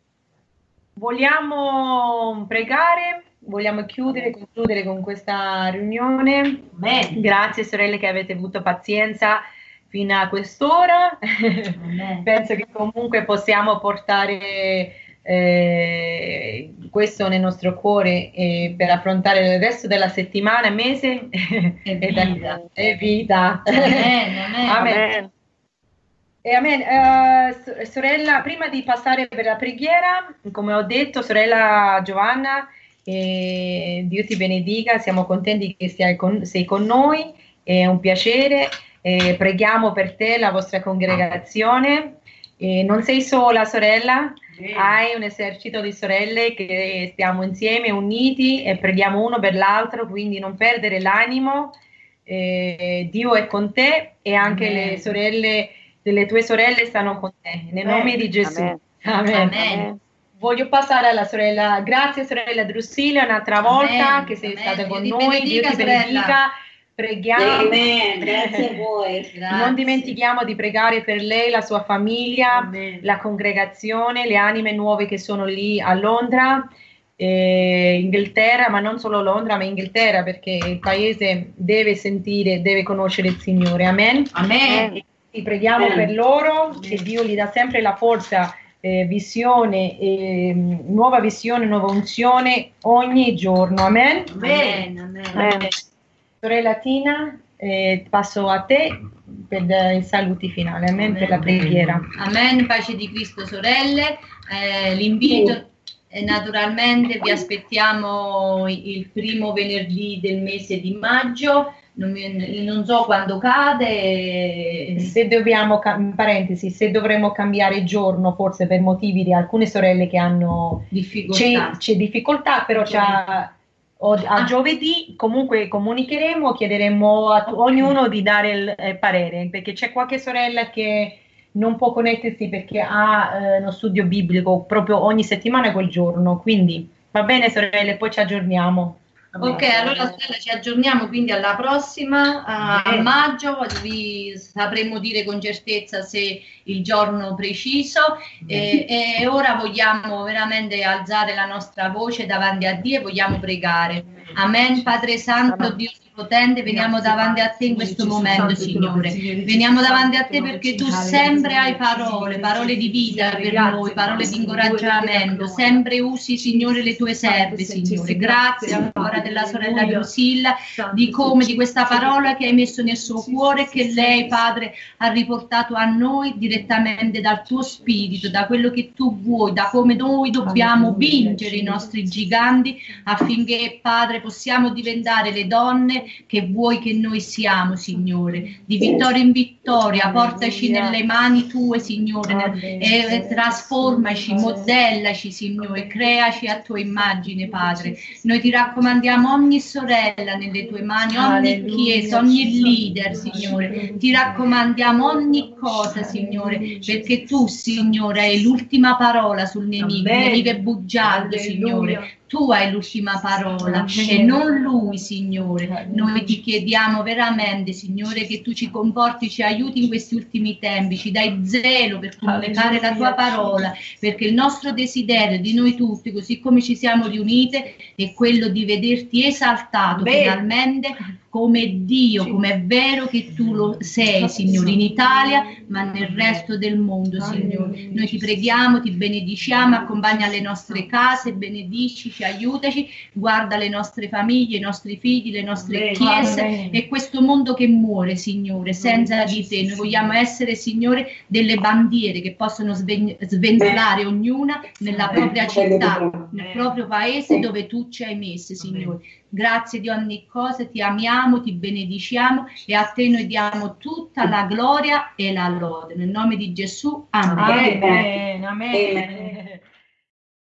Vogliamo pregare, vogliamo concludere con questa riunione. Grazie sorelle che avete avuto pazienza fino a quest'ora. Penso che comunque possiamo portare questo nel nostro cuore per affrontare il resto della settimana, mese e vita. Amen. E amen. Sorella, prima di passare per la preghiera, come ho detto, sorella Giovanna, Dio ti benedica, siamo contenti che sei con noi, è un piacere, preghiamo per te, la vostra congregazione, non sei sola sorella, hai un esercito di sorelle che stiamo insieme, uniti e preghiamo uno per l'altro, quindi non perdere l'animo, Dio è con te e anche le sorelle delle tue sorelle stanno con te, nel nome di Gesù. Amen. Voglio passare alla sorella, grazie sorella Drusilla un'altra volta che sei stata con noi, Dio ti benedica, preghiamo. Grazie a voi. Non dimentichiamo di pregare per lei, la sua famiglia, la congregazione, le anime nuove che sono lì a Londra, Inghilterra, ma non solo Londra, ma Inghilterra, perché il paese deve sentire, deve conoscere il Signore. Amen. Ti preghiamo per loro, che Dio gli dà sempre la forza, visione, nuova unzione ogni giorno. Amen. Sorella Tina, passo a te per i saluti finali. Amen. Per la preghiera. Amen. Pace di Cristo, sorelle. L'invito, naturalmente, vi aspettiamo il primo venerdì del mese di maggio. Non so quando cade. Se dobbiamo, in parentesi, se dovremmo cambiare giorno, forse per motivi di alcune sorelle che hanno difficoltà, c'è difficoltà, però a giovedì comunque comunicheremo, chiederemo a ognuno di dare il parere, perché c'è qualche sorella che non può connettersi perché ha uno studio biblico proprio ogni settimana quel giorno, quindi va bene sorelle, poi ci aggiorniamo. Ok, allora Stella, ci aggiorniamo quindi alla prossima, a maggio, vi sapremo dire con certezza se il giorno preciso e ora vogliamo veramente alzare la nostra voce davanti a Dio e vogliamo pregare. Amen. Padre Santo, Dio Potente, veniamo davanti a te in questo momento, Signore. Veniamo davanti a te perché tu sempre hai parole di vita per noi, parole di incoraggiamento. Sempre usi, Signore, le tue serve, Signore. Grazie ancora della sorella Drusilla, di questa parola che hai messo nel suo cuore e che lei, Padre, ha riportato a noi direttamente dal tuo spirito, da quello che tu vuoi, da come noi dobbiamo vincere i nostri giganti affinché, Padre, possiamo diventare le donne che vuoi che noi siamo, Signore, di vittoria in vittoria. Portaci nelle mani tue, Signore, e trasformaci, modellaci, Signore, creaci a tua immagine, Padre. Noi ti raccomandiamo ogni sorella nelle tue mani, ogni chiesa, ogni leader, Signore, ti raccomandiamo ogni cosa, Signore, perché tu, Signore, hai l'ultima parola sul nemico. Il nemico è bugiardo, Signore. Tu hai l'ultima parola e non lui, Signore. Noi ti chiediamo veramente, Signore, che tu ci comporti, ci aiuti in questi ultimi tempi, ci dai zelo per comunicare la tua parola, perché il nostro desiderio di noi tutti, così come ci siamo riunite, è quello di vederti esaltato finalmente come Dio, come è vero che tu lo sei, Signore, in Italia, ma nel resto del mondo, Signore. Noi ti preghiamo, ti benediciamo, accompagna le nostre case, benedici, aiutaci, guarda le nostre famiglie, i nostri figli, le nostre chiese e questo mondo che muore, Signore, senza di te. Noi vogliamo essere, Signore, delle bandiere che possono sventolare ognuna nella propria città, nel proprio paese dove tu ci hai messe, Signore. Grazie di ogni cosa, ti amiamo, ti benediciamo e a te noi diamo tutta la gloria e la lode. Nel nome di Gesù, amen. Amen. Amen.